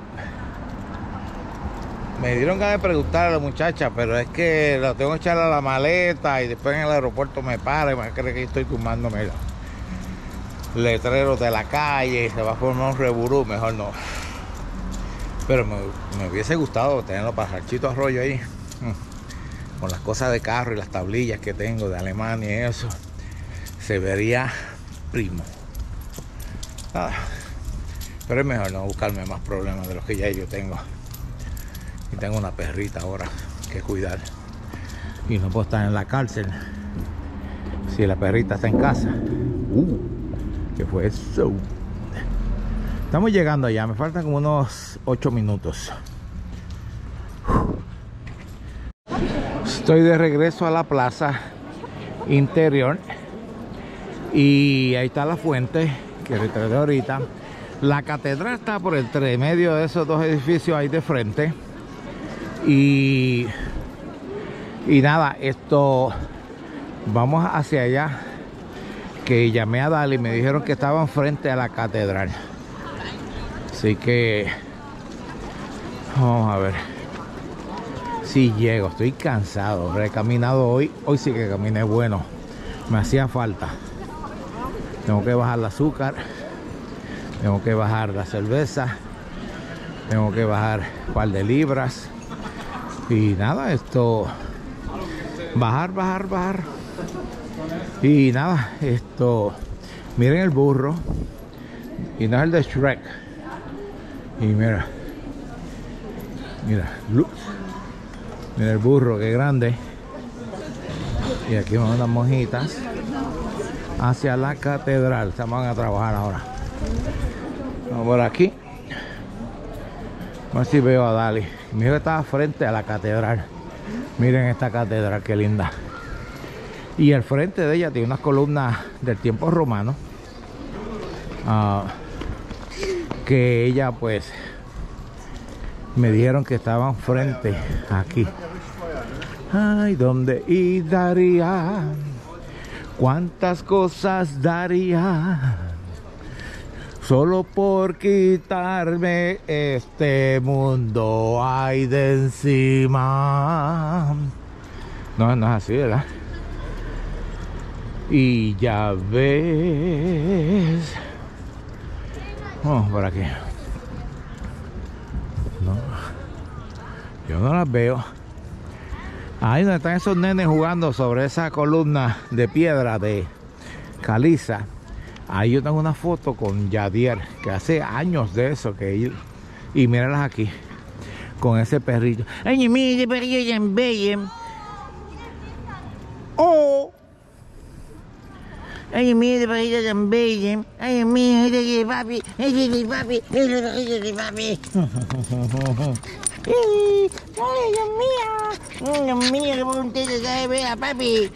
me dieron ganas de preguntar a la muchacha, pero es que lo tengo que echar a la maleta y después en el aeropuerto me para y me cree que estoy tumbándome los letreros de la calle y se va a formar un reburú. Mejor no, pero me, me hubiese gustado tenerlo para Ranchito Arroyo ahí, con las cosas de carro y las tablillas que tengo de Alemania y eso. Se vería primo. Ah, pero es mejor no buscarme más problemas de los que ya yo tengo. Y tengo una perrita ahora que cuidar, y no puedo estar en la cárcel si la perrita está en casa. Uh, ¿qué fue eso? Estamos llegando allá, me faltan como unos ocho minutos. Estoy de regreso a la plaza interior y ahí está la fuente que retraté ahorita. La catedral está por entre medio de esos dos edificios ahí de frente. Y, y nada, esto, vamos hacia allá. Que llamé a Dali y me dijeron que estaban frente a la catedral. Así que vamos a ver si llego. Estoy cansado, he caminado hoy. Hoy sí que caminé bueno. Me hacía falta. Tengo que bajar el azúcar. Tengo que bajar la cerveza. Tengo que bajar un par de libras. Y nada, esto, bajar, bajar, bajar. Y nada, esto, miren el burro. Y no es el de Shrek. Y mira, mira, mira el burro, qué grande. Y aquí van unas monjitas hacia la catedral. Se van a trabajar ahora. Vamos por aquí. A ver si veo a Dali. Mi hijo estaba frente a la catedral. Miren esta catedral, qué linda. Y al frente de ella tiene unas columnas del tiempo romano. Uh, que ella pues me dijeron que estaban frente aquí. Ay, ¿dónde y daría? ¿Cuántas cosas daría? Solo por quitarme este mundo ay de encima. No, no es así, ¿verdad? Y ya ves. Vamos por aquí. No, yo no las veo. Ahí donde están esos nenes jugando sobre esa columna de piedra de caliza. Ahí yo tengo una foto con Yadier, que hace años de eso que él, y míralas aquí, con ese perrillo. Ay, mire, perrillo tan bello. Oh. Ay, mire, perrillo tan bello. Ay, mire, ese es papi, ese es mi papi, ese es el perrillo de papi. Ay, Dios mío, Dios mío, qué bonito se ve a papi.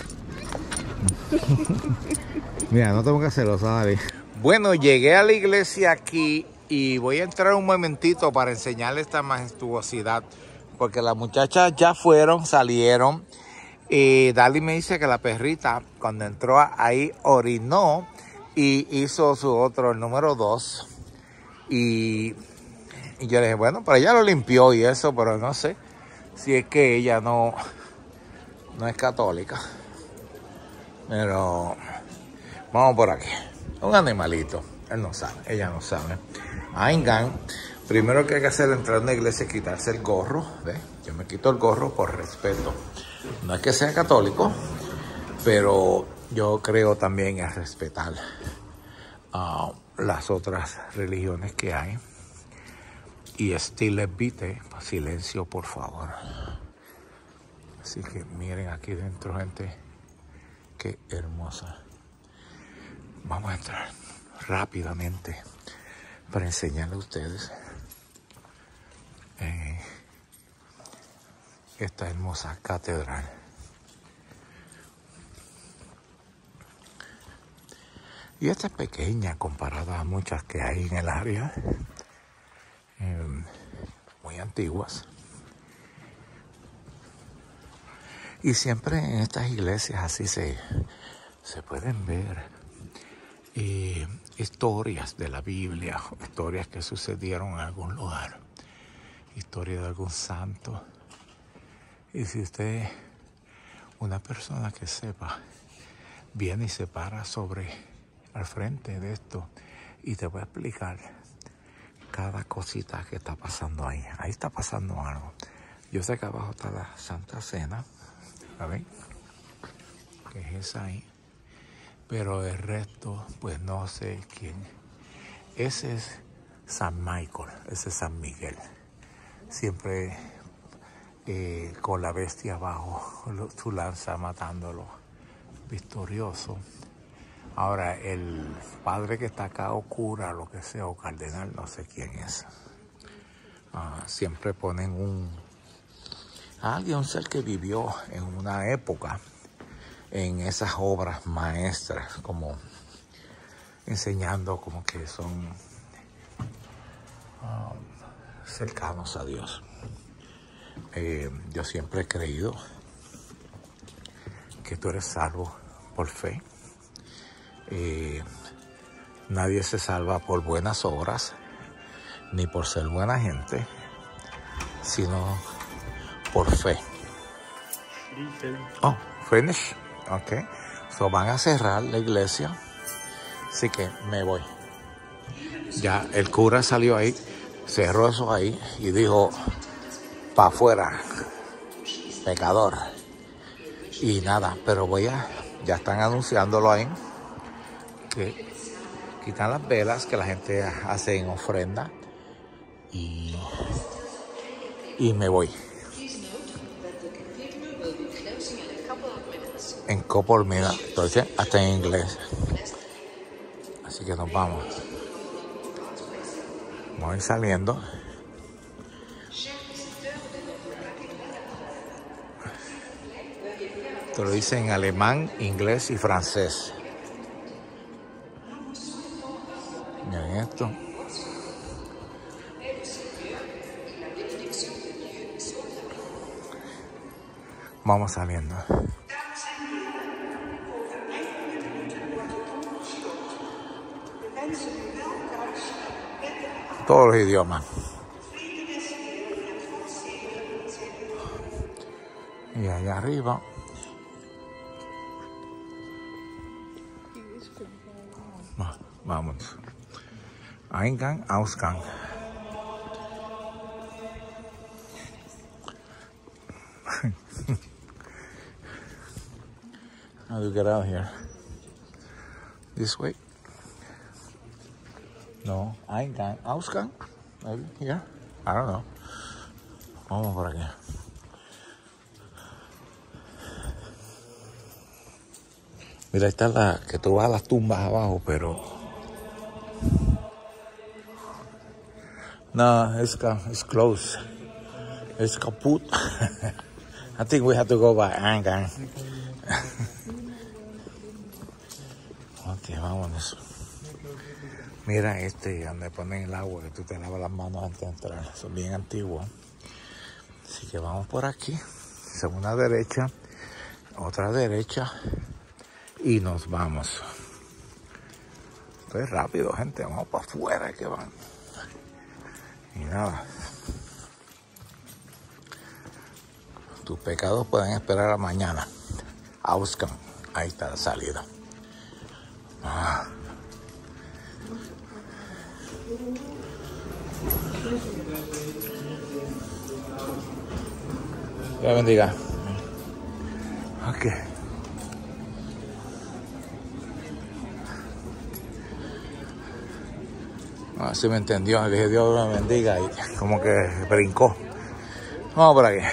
Mira, no tengo que hacerlo, ¿sabes? Bueno, llegué a la iglesia aquí y voy a entrar un momentito para enseñarles esta majestuosidad. Porque las muchachas ya fueron, salieron. Y Dali me dice que la perrita, cuando entró ahí, orinó y hizo su otro, el número dos. Y, y yo le dije, bueno, pero ella lo limpió y eso, pero no sé si es que ella no, no es católica. Pero vamos por aquí. Un animalito. Él no sabe, ella no sabe. Aingan, primero que hay que hacer entrar a una iglesia es quitarse el gorro. ¿Ves? Yo me quito el gorro por respeto. No es que sea católico, pero yo creo también en respetar uh, las otras religiones que hay. Y estilo vite, silencio por favor. Así que miren aquí dentro, gente. Qué hermosa. Vamos a entrar rápidamente para enseñarle a ustedes eh, esta hermosa catedral. Y esta es pequeña comparada a muchas que hay en el área, eh, muy antiguas. Y siempre en estas iglesias así se, se pueden ver eh, historias de la Biblia, historias que sucedieron en algún lugar, historia de algún santo. Y si usted, una persona que sepa, viene y se para sobre, al frente de esto y te voy a explicar cada cosita que está pasando ahí. Ahí está pasando algo. Yo sé que abajo está la Santa Cena. ¿La ven? Que es esa ahí. Pero el resto, pues no sé quién. Ese es San Michael, ese es San Miguel. Siempre eh, con la bestia abajo, su lanza matándolo, victorioso. Ahora, el padre que está acá, o cura, lo que sea, o cardenal, no sé quién es. Uh, siempre ponen un... alguien, un ser que vivió en una época, en esas obras maestras, como enseñando como que son um, cercanos a Dios. Eh, yo siempre he creído que tú eres salvo por fe. Eh, nadie se salva por buenas obras, ni por ser buena gente, sino por fe. Oh, finish. Ok. So van a cerrar la iglesia. Así que me voy. Ya el cura salió ahí, cerró eso ahí y dijo, pa' afuera, pecador. Y nada, pero voy a, ya están anunciándolo ahí, que quitan las velas que la gente hace en ofrenda y, y me voy. En couple minutes, entonces hasta en inglés. Así que nos vamos. Voy saliendo. Te lo dice en alemán, inglés y francés. Miren esto. Vamos saliendo. Todos los idiomas. Y allá arriba. Vamos. Eingang, Ausgang. How do you get out here? This way? No, Eingang, Ausgang? Maybe here? I don't know. Vamos por aquí. Mira, esta es la que tú vas a las tumbas abajo, pero no, it's, it's closed. It's kaput. I think we have to go by Eingang. Ok, vámonos. Mira este, donde ponen el agua, que tú te lavas las manos antes de entrar. Son bien antiguos. Así que vamos por aquí. Segunda derecha, otra derecha. Y nos vamos. Esto es rápido, gente. Vamos para afuera que van. Y nada. Tus pecados pueden esperar a mañana. Ausgang. Ahí está la salida. Ah. Dios bendiga. Ok. Así me entendió. Le dije Dios me bendiga y como que brincó. Vamos por aquí.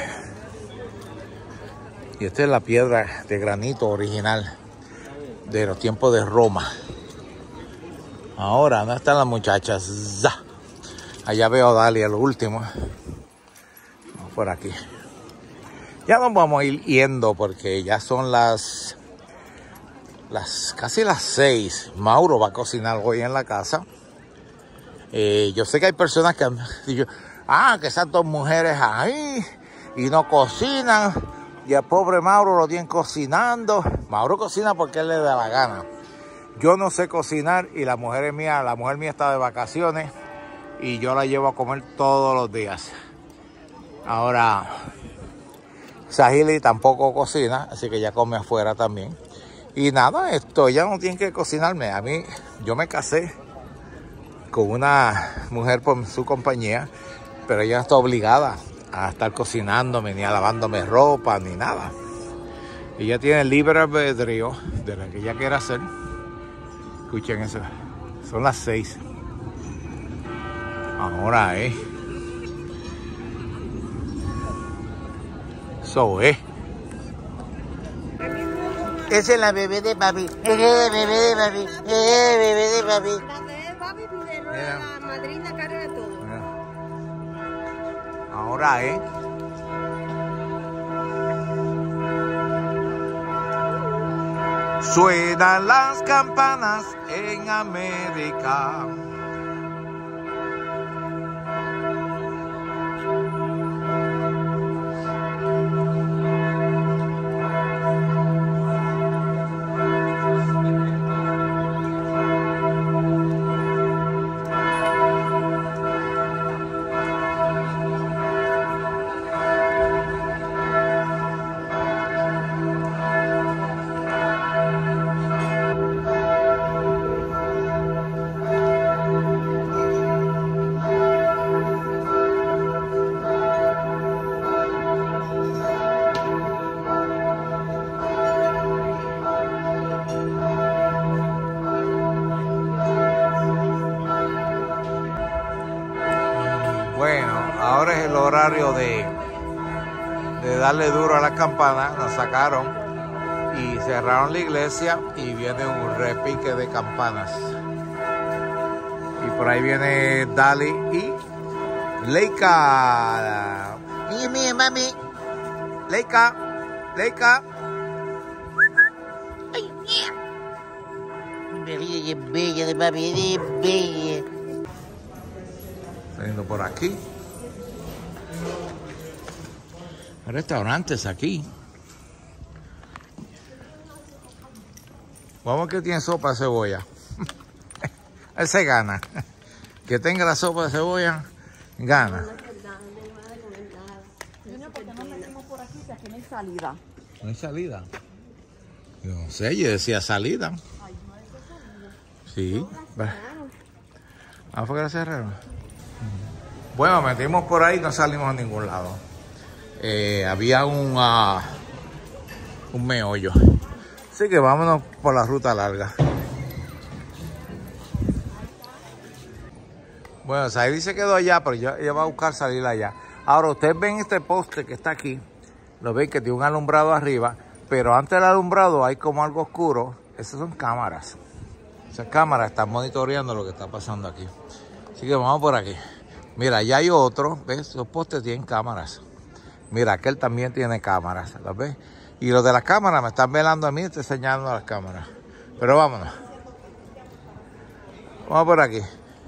Y esta es la piedra de granito original de los tiempos de Roma. Ahora, ¿dónde están las muchachas? ¡Za! Allá veo a Dalia, lo último. Vamos por aquí. Ya nos vamos a ir yendo porque ya son las, las casi las seis. Mauro va a cocinar hoy en la casa. Eh, yo sé que hay personas que han dicho, ah, que esas dos mujeres ahí y no cocinan. Y el pobre Mauro lo tienen cocinando. Mauro cocina porque él le da la gana. Yo no sé cocinar y la mujer mía, la mujer mía está de vacaciones y yo la llevo a comer todos los días. Ahora, Sahili tampoco cocina, así que ella come afuera también. Y nada, esto ya no tiene que cocinarme. A mí, yo me casé con una mujer por su compañía, pero ella no está obligada a estar cocinándome, ni a lavándome ropa, ni nada. Ella tiene libre albedrío de lo que ella quiera hacer. Escuchen eso. Son las seis. Ahora, eh. So, eh. Esa es la bebé de papi. Esa es la bebé de papi. Esa es la bebé de papi. La de papi primero, la madrina carga de todo. Ahora, eh. Suenan las campanas en América. horario de, de darle duro a las campanas, nos sacaron y cerraron la iglesia y viene un repique de campanas. Y por ahí viene Dali y Leica. Mira, mira, mami. Leica, Leica. Ay, mira. Es bella de mami, es bella. Saliendo por aquí. Restaurantes aquí. Vamos que tiene sopa de cebolla. Él se gana. Que tenga la sopa de cebolla, gana. ¿Por qué no metimos por aquí? Que aquí no hay salida. ¿No hay salida? Yo no sé, yo decía salida. Sí. Ah, fue que la cerraron. Bueno, metimos por ahí, no salimos a ningún lado. Eh, había un, uh, un meollo. Así que vámonos por la ruta larga. Bueno, Saidi se quedó allá, pero ella, ella va a buscar salir allá. Ahora, ustedes ven este poste que está aquí. Lo ven que tiene un alumbrado arriba. Pero antes del alumbrado hay como algo oscuro. Esas son cámaras. Esas cámaras están monitoreando lo que está pasando aquí. Así que vamos por aquí. Mira, allá hay otro. ¿Ves? Los postes tienen cámaras. Mira, aquel también tiene cámaras. ¿Lo ves? Y los de las cámaras me están velando a mí y estoy señalando a las cámaras. Pero vámonos. Vamos por aquí.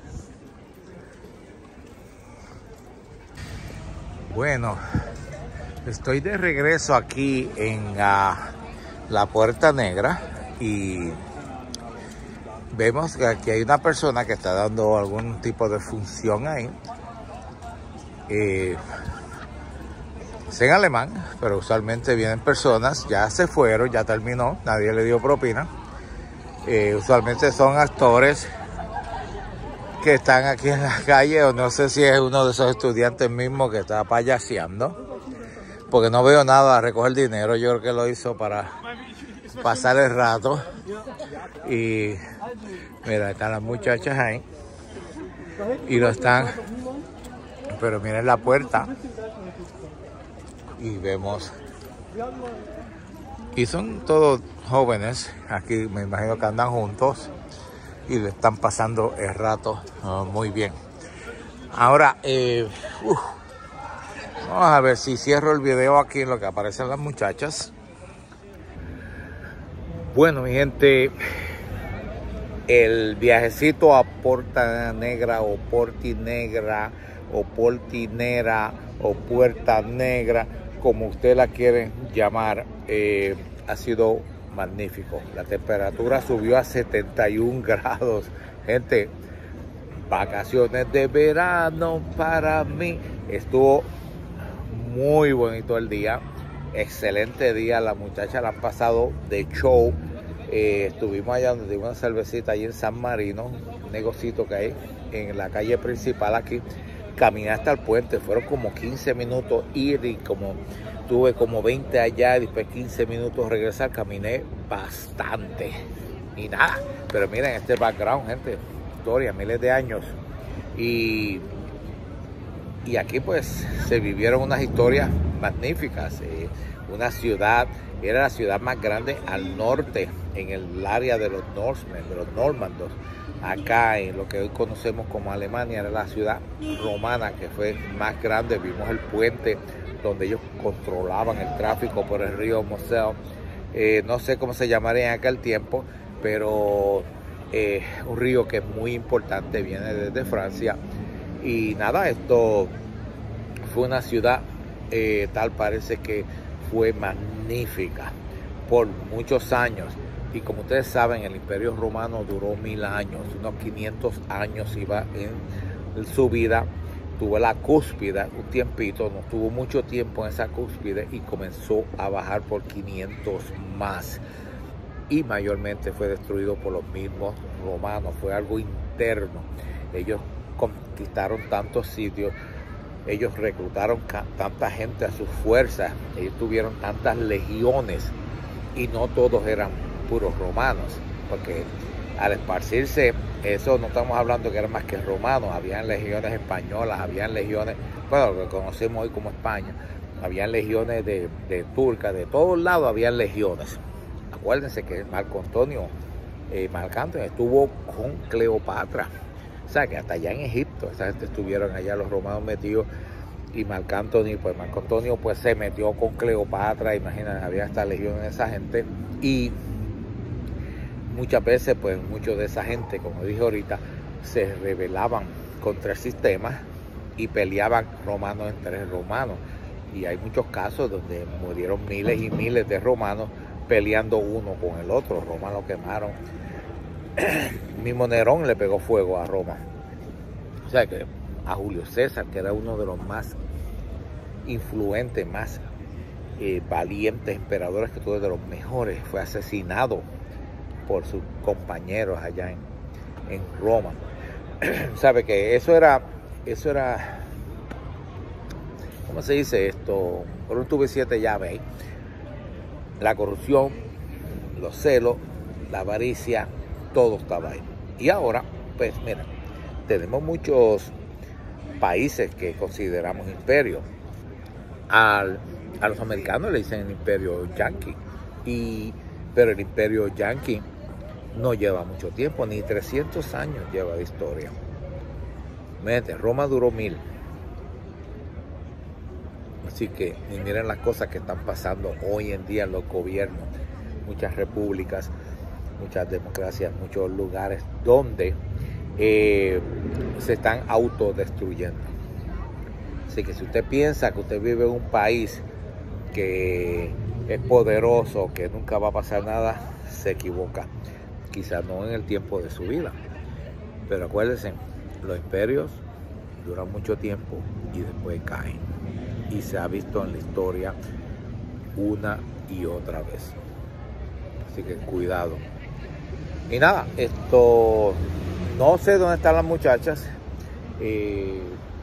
Bueno, estoy de regreso aquí en uh, la Puerta Negra y vemos que aquí hay una persona que está dando algún tipo de función ahí. Eh, es en alemán, pero usualmente vienen personas, ya se fueron, ya terminó, nadie le dio propina. Eh, usualmente son actores que están aquí en la calle, o no sé si es uno de esos estudiantes mismos que está payaseando, porque no veo nada a recoger dinero. Yo creo que lo hizo para pasar el rato. Y mira, están las muchachas ahí y lo están, pero miren la puerta y vemos, y son todos jóvenes aquí, me imagino que andan juntos y le están pasando el rato uh, muy bien. Ahora, eh, uh, vamos a ver si cierro el video aquí en lo que aparecen las muchachas. Bueno, mi gente, el viajecito a Puerta Negra o Portinegra o Portinera o Puerta Negra, como usted la quiere llamar, eh, ha sido magnífico. La temperatura subió a setenta y un grados. Gente, vacaciones de verano para mí. Estuvo muy bonito el día. Excelente día. Las muchachas la han pasado de show. Eh, estuvimos allá donde dimos una cervecita allí en San Marino, un negocito que hay en la calle principal aquí. Caminé hasta el puente, fueron como quince minutos ir y como tuve como veinte allá y después quince minutos regresar. Caminé bastante y nada, pero miren este background, gente, historia, miles de años, y y aquí pues se vivieron unas historias magníficas. Eh, una ciudad, era la ciudad más grande al norte, en el área de los Norsemen, de los normandos. Acá en lo que hoy conocemos como Alemania era la ciudad romana que fue más grande. Vimos el puente donde ellos controlaban el tráfico por el río Mosel. Eh, no sé cómo se llamaría en aquel tiempo, pero eh, un río que es muy importante, viene desde Francia. Y nada, esto fue una ciudad, eh, tal parece que fue magnífica por muchos años. Y como ustedes saben, el Imperio Romano duró mil años, unos quinientos años iba en su vida. Tuvo la cúspide un tiempito, no tuvo mucho tiempo en esa cúspide y comenzó a bajar por quinientos más. Y mayormente fue destruido por los mismos romanos, fue algo interno. Ellos conquistaron tantos sitios, ellos reclutaron tanta gente a sus fuerzas, ellos tuvieron tantas legiones y no todos eran puros romanos, porque al esparcirse, eso no estamos hablando que eran más que romanos, habían legiones españolas, habían legiones, bueno, lo que conocemos hoy como España, habían legiones de, de turcas, de todos lados habían legiones. Acuérdense que Marco Antonio, eh, Marc Antonio estuvo con Cleopatra, o sea que hasta allá en Egipto, esa gente estuvieron allá los romanos metidos, y Marc Antonio, pues Marco Antonio pues se metió con Cleopatra, imagínense, había hasta legiones de esa gente, y muchas veces pues muchos de esa gente, como dije ahorita, se rebelaban contra el sistema y peleaban romanos entre romanos, y hay muchos casos donde murieron miles y miles de romanos peleando uno con el otro. Roma lo quemaron. Mismo Nerón le pegó fuego a Roma. O sea que a Julio César, que era uno de los más influentes, más eh, valientes emperadores que tuvo, de los mejores, fue asesinado por sus compañeros allá en, en Roma. Sabe que eso era, eso era, ¿cómo se dice esto? Por un tuve siete llaves ahí. La corrupción, los celos, la avaricia, todo estaba ahí. Y ahora, pues mira, tenemos muchos países que consideramos imperios. Al, a los americanos le dicen el imperio yanqui, y, pero el imperio yanqui no lleva mucho tiempo, ni trescientos años lleva de historia. Mete, Roma duró mil. Así que, y miren las cosas que están pasando hoy en día en los gobiernos, muchas repúblicas, muchas democracias, muchos lugares donde eh, se están autodestruyendo. Así que si usted piensa que usted vive en un país que es poderoso, que nunca va a pasar nada, se equivoca. Quizás no en el tiempo de su vida, pero acuérdense, los imperios duran mucho tiempo y después caen. Y se ha visto en la historia una y otra vez. Así que cuidado. Y nada, esto, no sé dónde están las muchachas. Eh,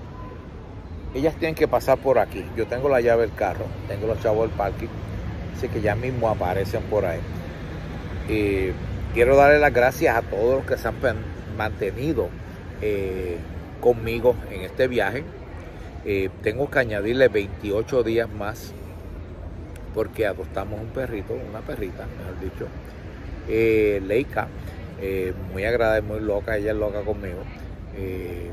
ellas tienen que pasar por aquí. Yo tengo la llave del carro, tengo los chavos del parking, así que ya mismo aparecen por ahí. Eh, quiero darle las gracias a todos los que se han mantenido eh, conmigo en este viaje. Eh, tengo que añadirle veintiocho días más porque adoptamos un perrito, una perrita, mejor dicho, eh, Leica, eh, muy agradable, muy loca, ella es loca conmigo, eh,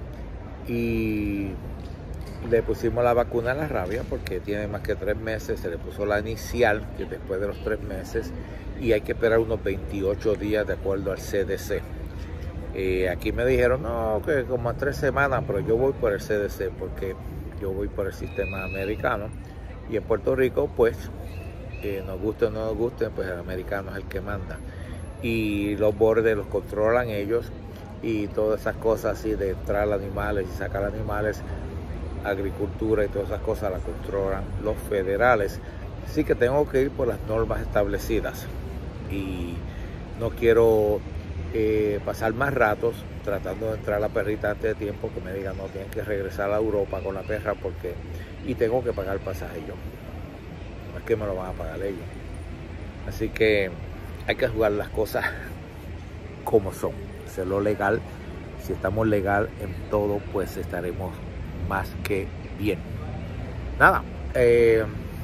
y le pusimos la vacuna a la rabia porque tiene más que tres meses, se le puso la inicial, que después de los tres meses, y hay que esperar unos veintiocho días de acuerdo al C D C. Eh, aquí me dijeron, no, que como a tres semanas, pero yo voy por el C D C porque yo voy por el sistema americano, y en Puerto Rico, pues, eh, nos guste o no nos guste, pues el americano es el que manda. Y los bordes los controlan ellos, y todas esas cosas así de entrar animales y sacar animales, agricultura y todas esas cosas las controlan los federales. Así que tengo que ir por las normas establecidas. Y no quiero eh, pasar más ratos tratando de entrar a la perrita antes de tiempo, que me digan no, tienen que regresar a Europa con la perra porque y tengo que pagar el pasaje yo, no es que me lo van a pagar ellos. Así que hay que jugar las cosas como son, hacerlo legal. Si estamos legal en todo, pues estaremos más que bien. Nada, eh,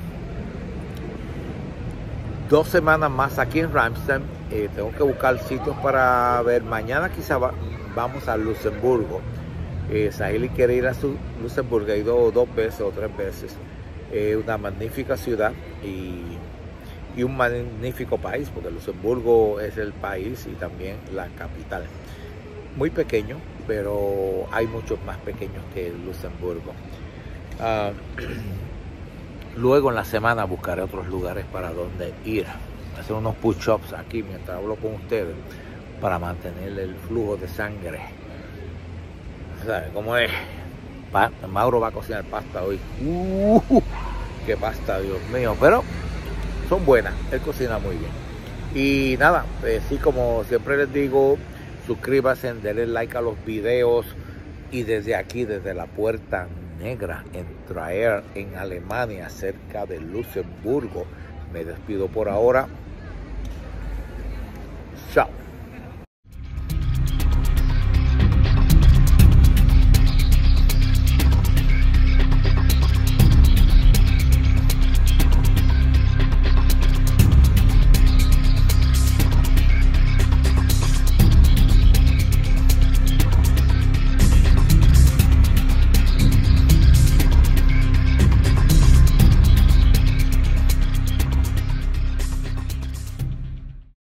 dos semanas más aquí en Ramstein. Eh, tengo que buscar sitios para ver. Mañana quizá va, vamos a Luxemburgo. Eh, Sahili quiere ir a su Luxemburgo, ha ido dos veces o tres veces. Eh, una magnífica ciudad y, y un magnífico país, porque Luxemburgo es el país y también la capital. Muy pequeño, pero hay muchos más pequeños que Luxemburgo. Uh, luego en la semana buscaré otros lugares para donde ir. Hacer unos push-ups aquí mientras hablo con ustedes para mantener el flujo de sangre. ¿Sabe cómo es? Pa Mauro va a cocinar pasta hoy. Uh, ¡Qué pasta, Dios mío! Pero son buenas, él cocina muy bien. Y nada, eh, sí, como siempre les digo, suscríbanse, denle like a los videos. Y desde aquí, desde la Puerta Negra en Trier, en Alemania, cerca de Luxemburgo, me despido por ahora. Chao.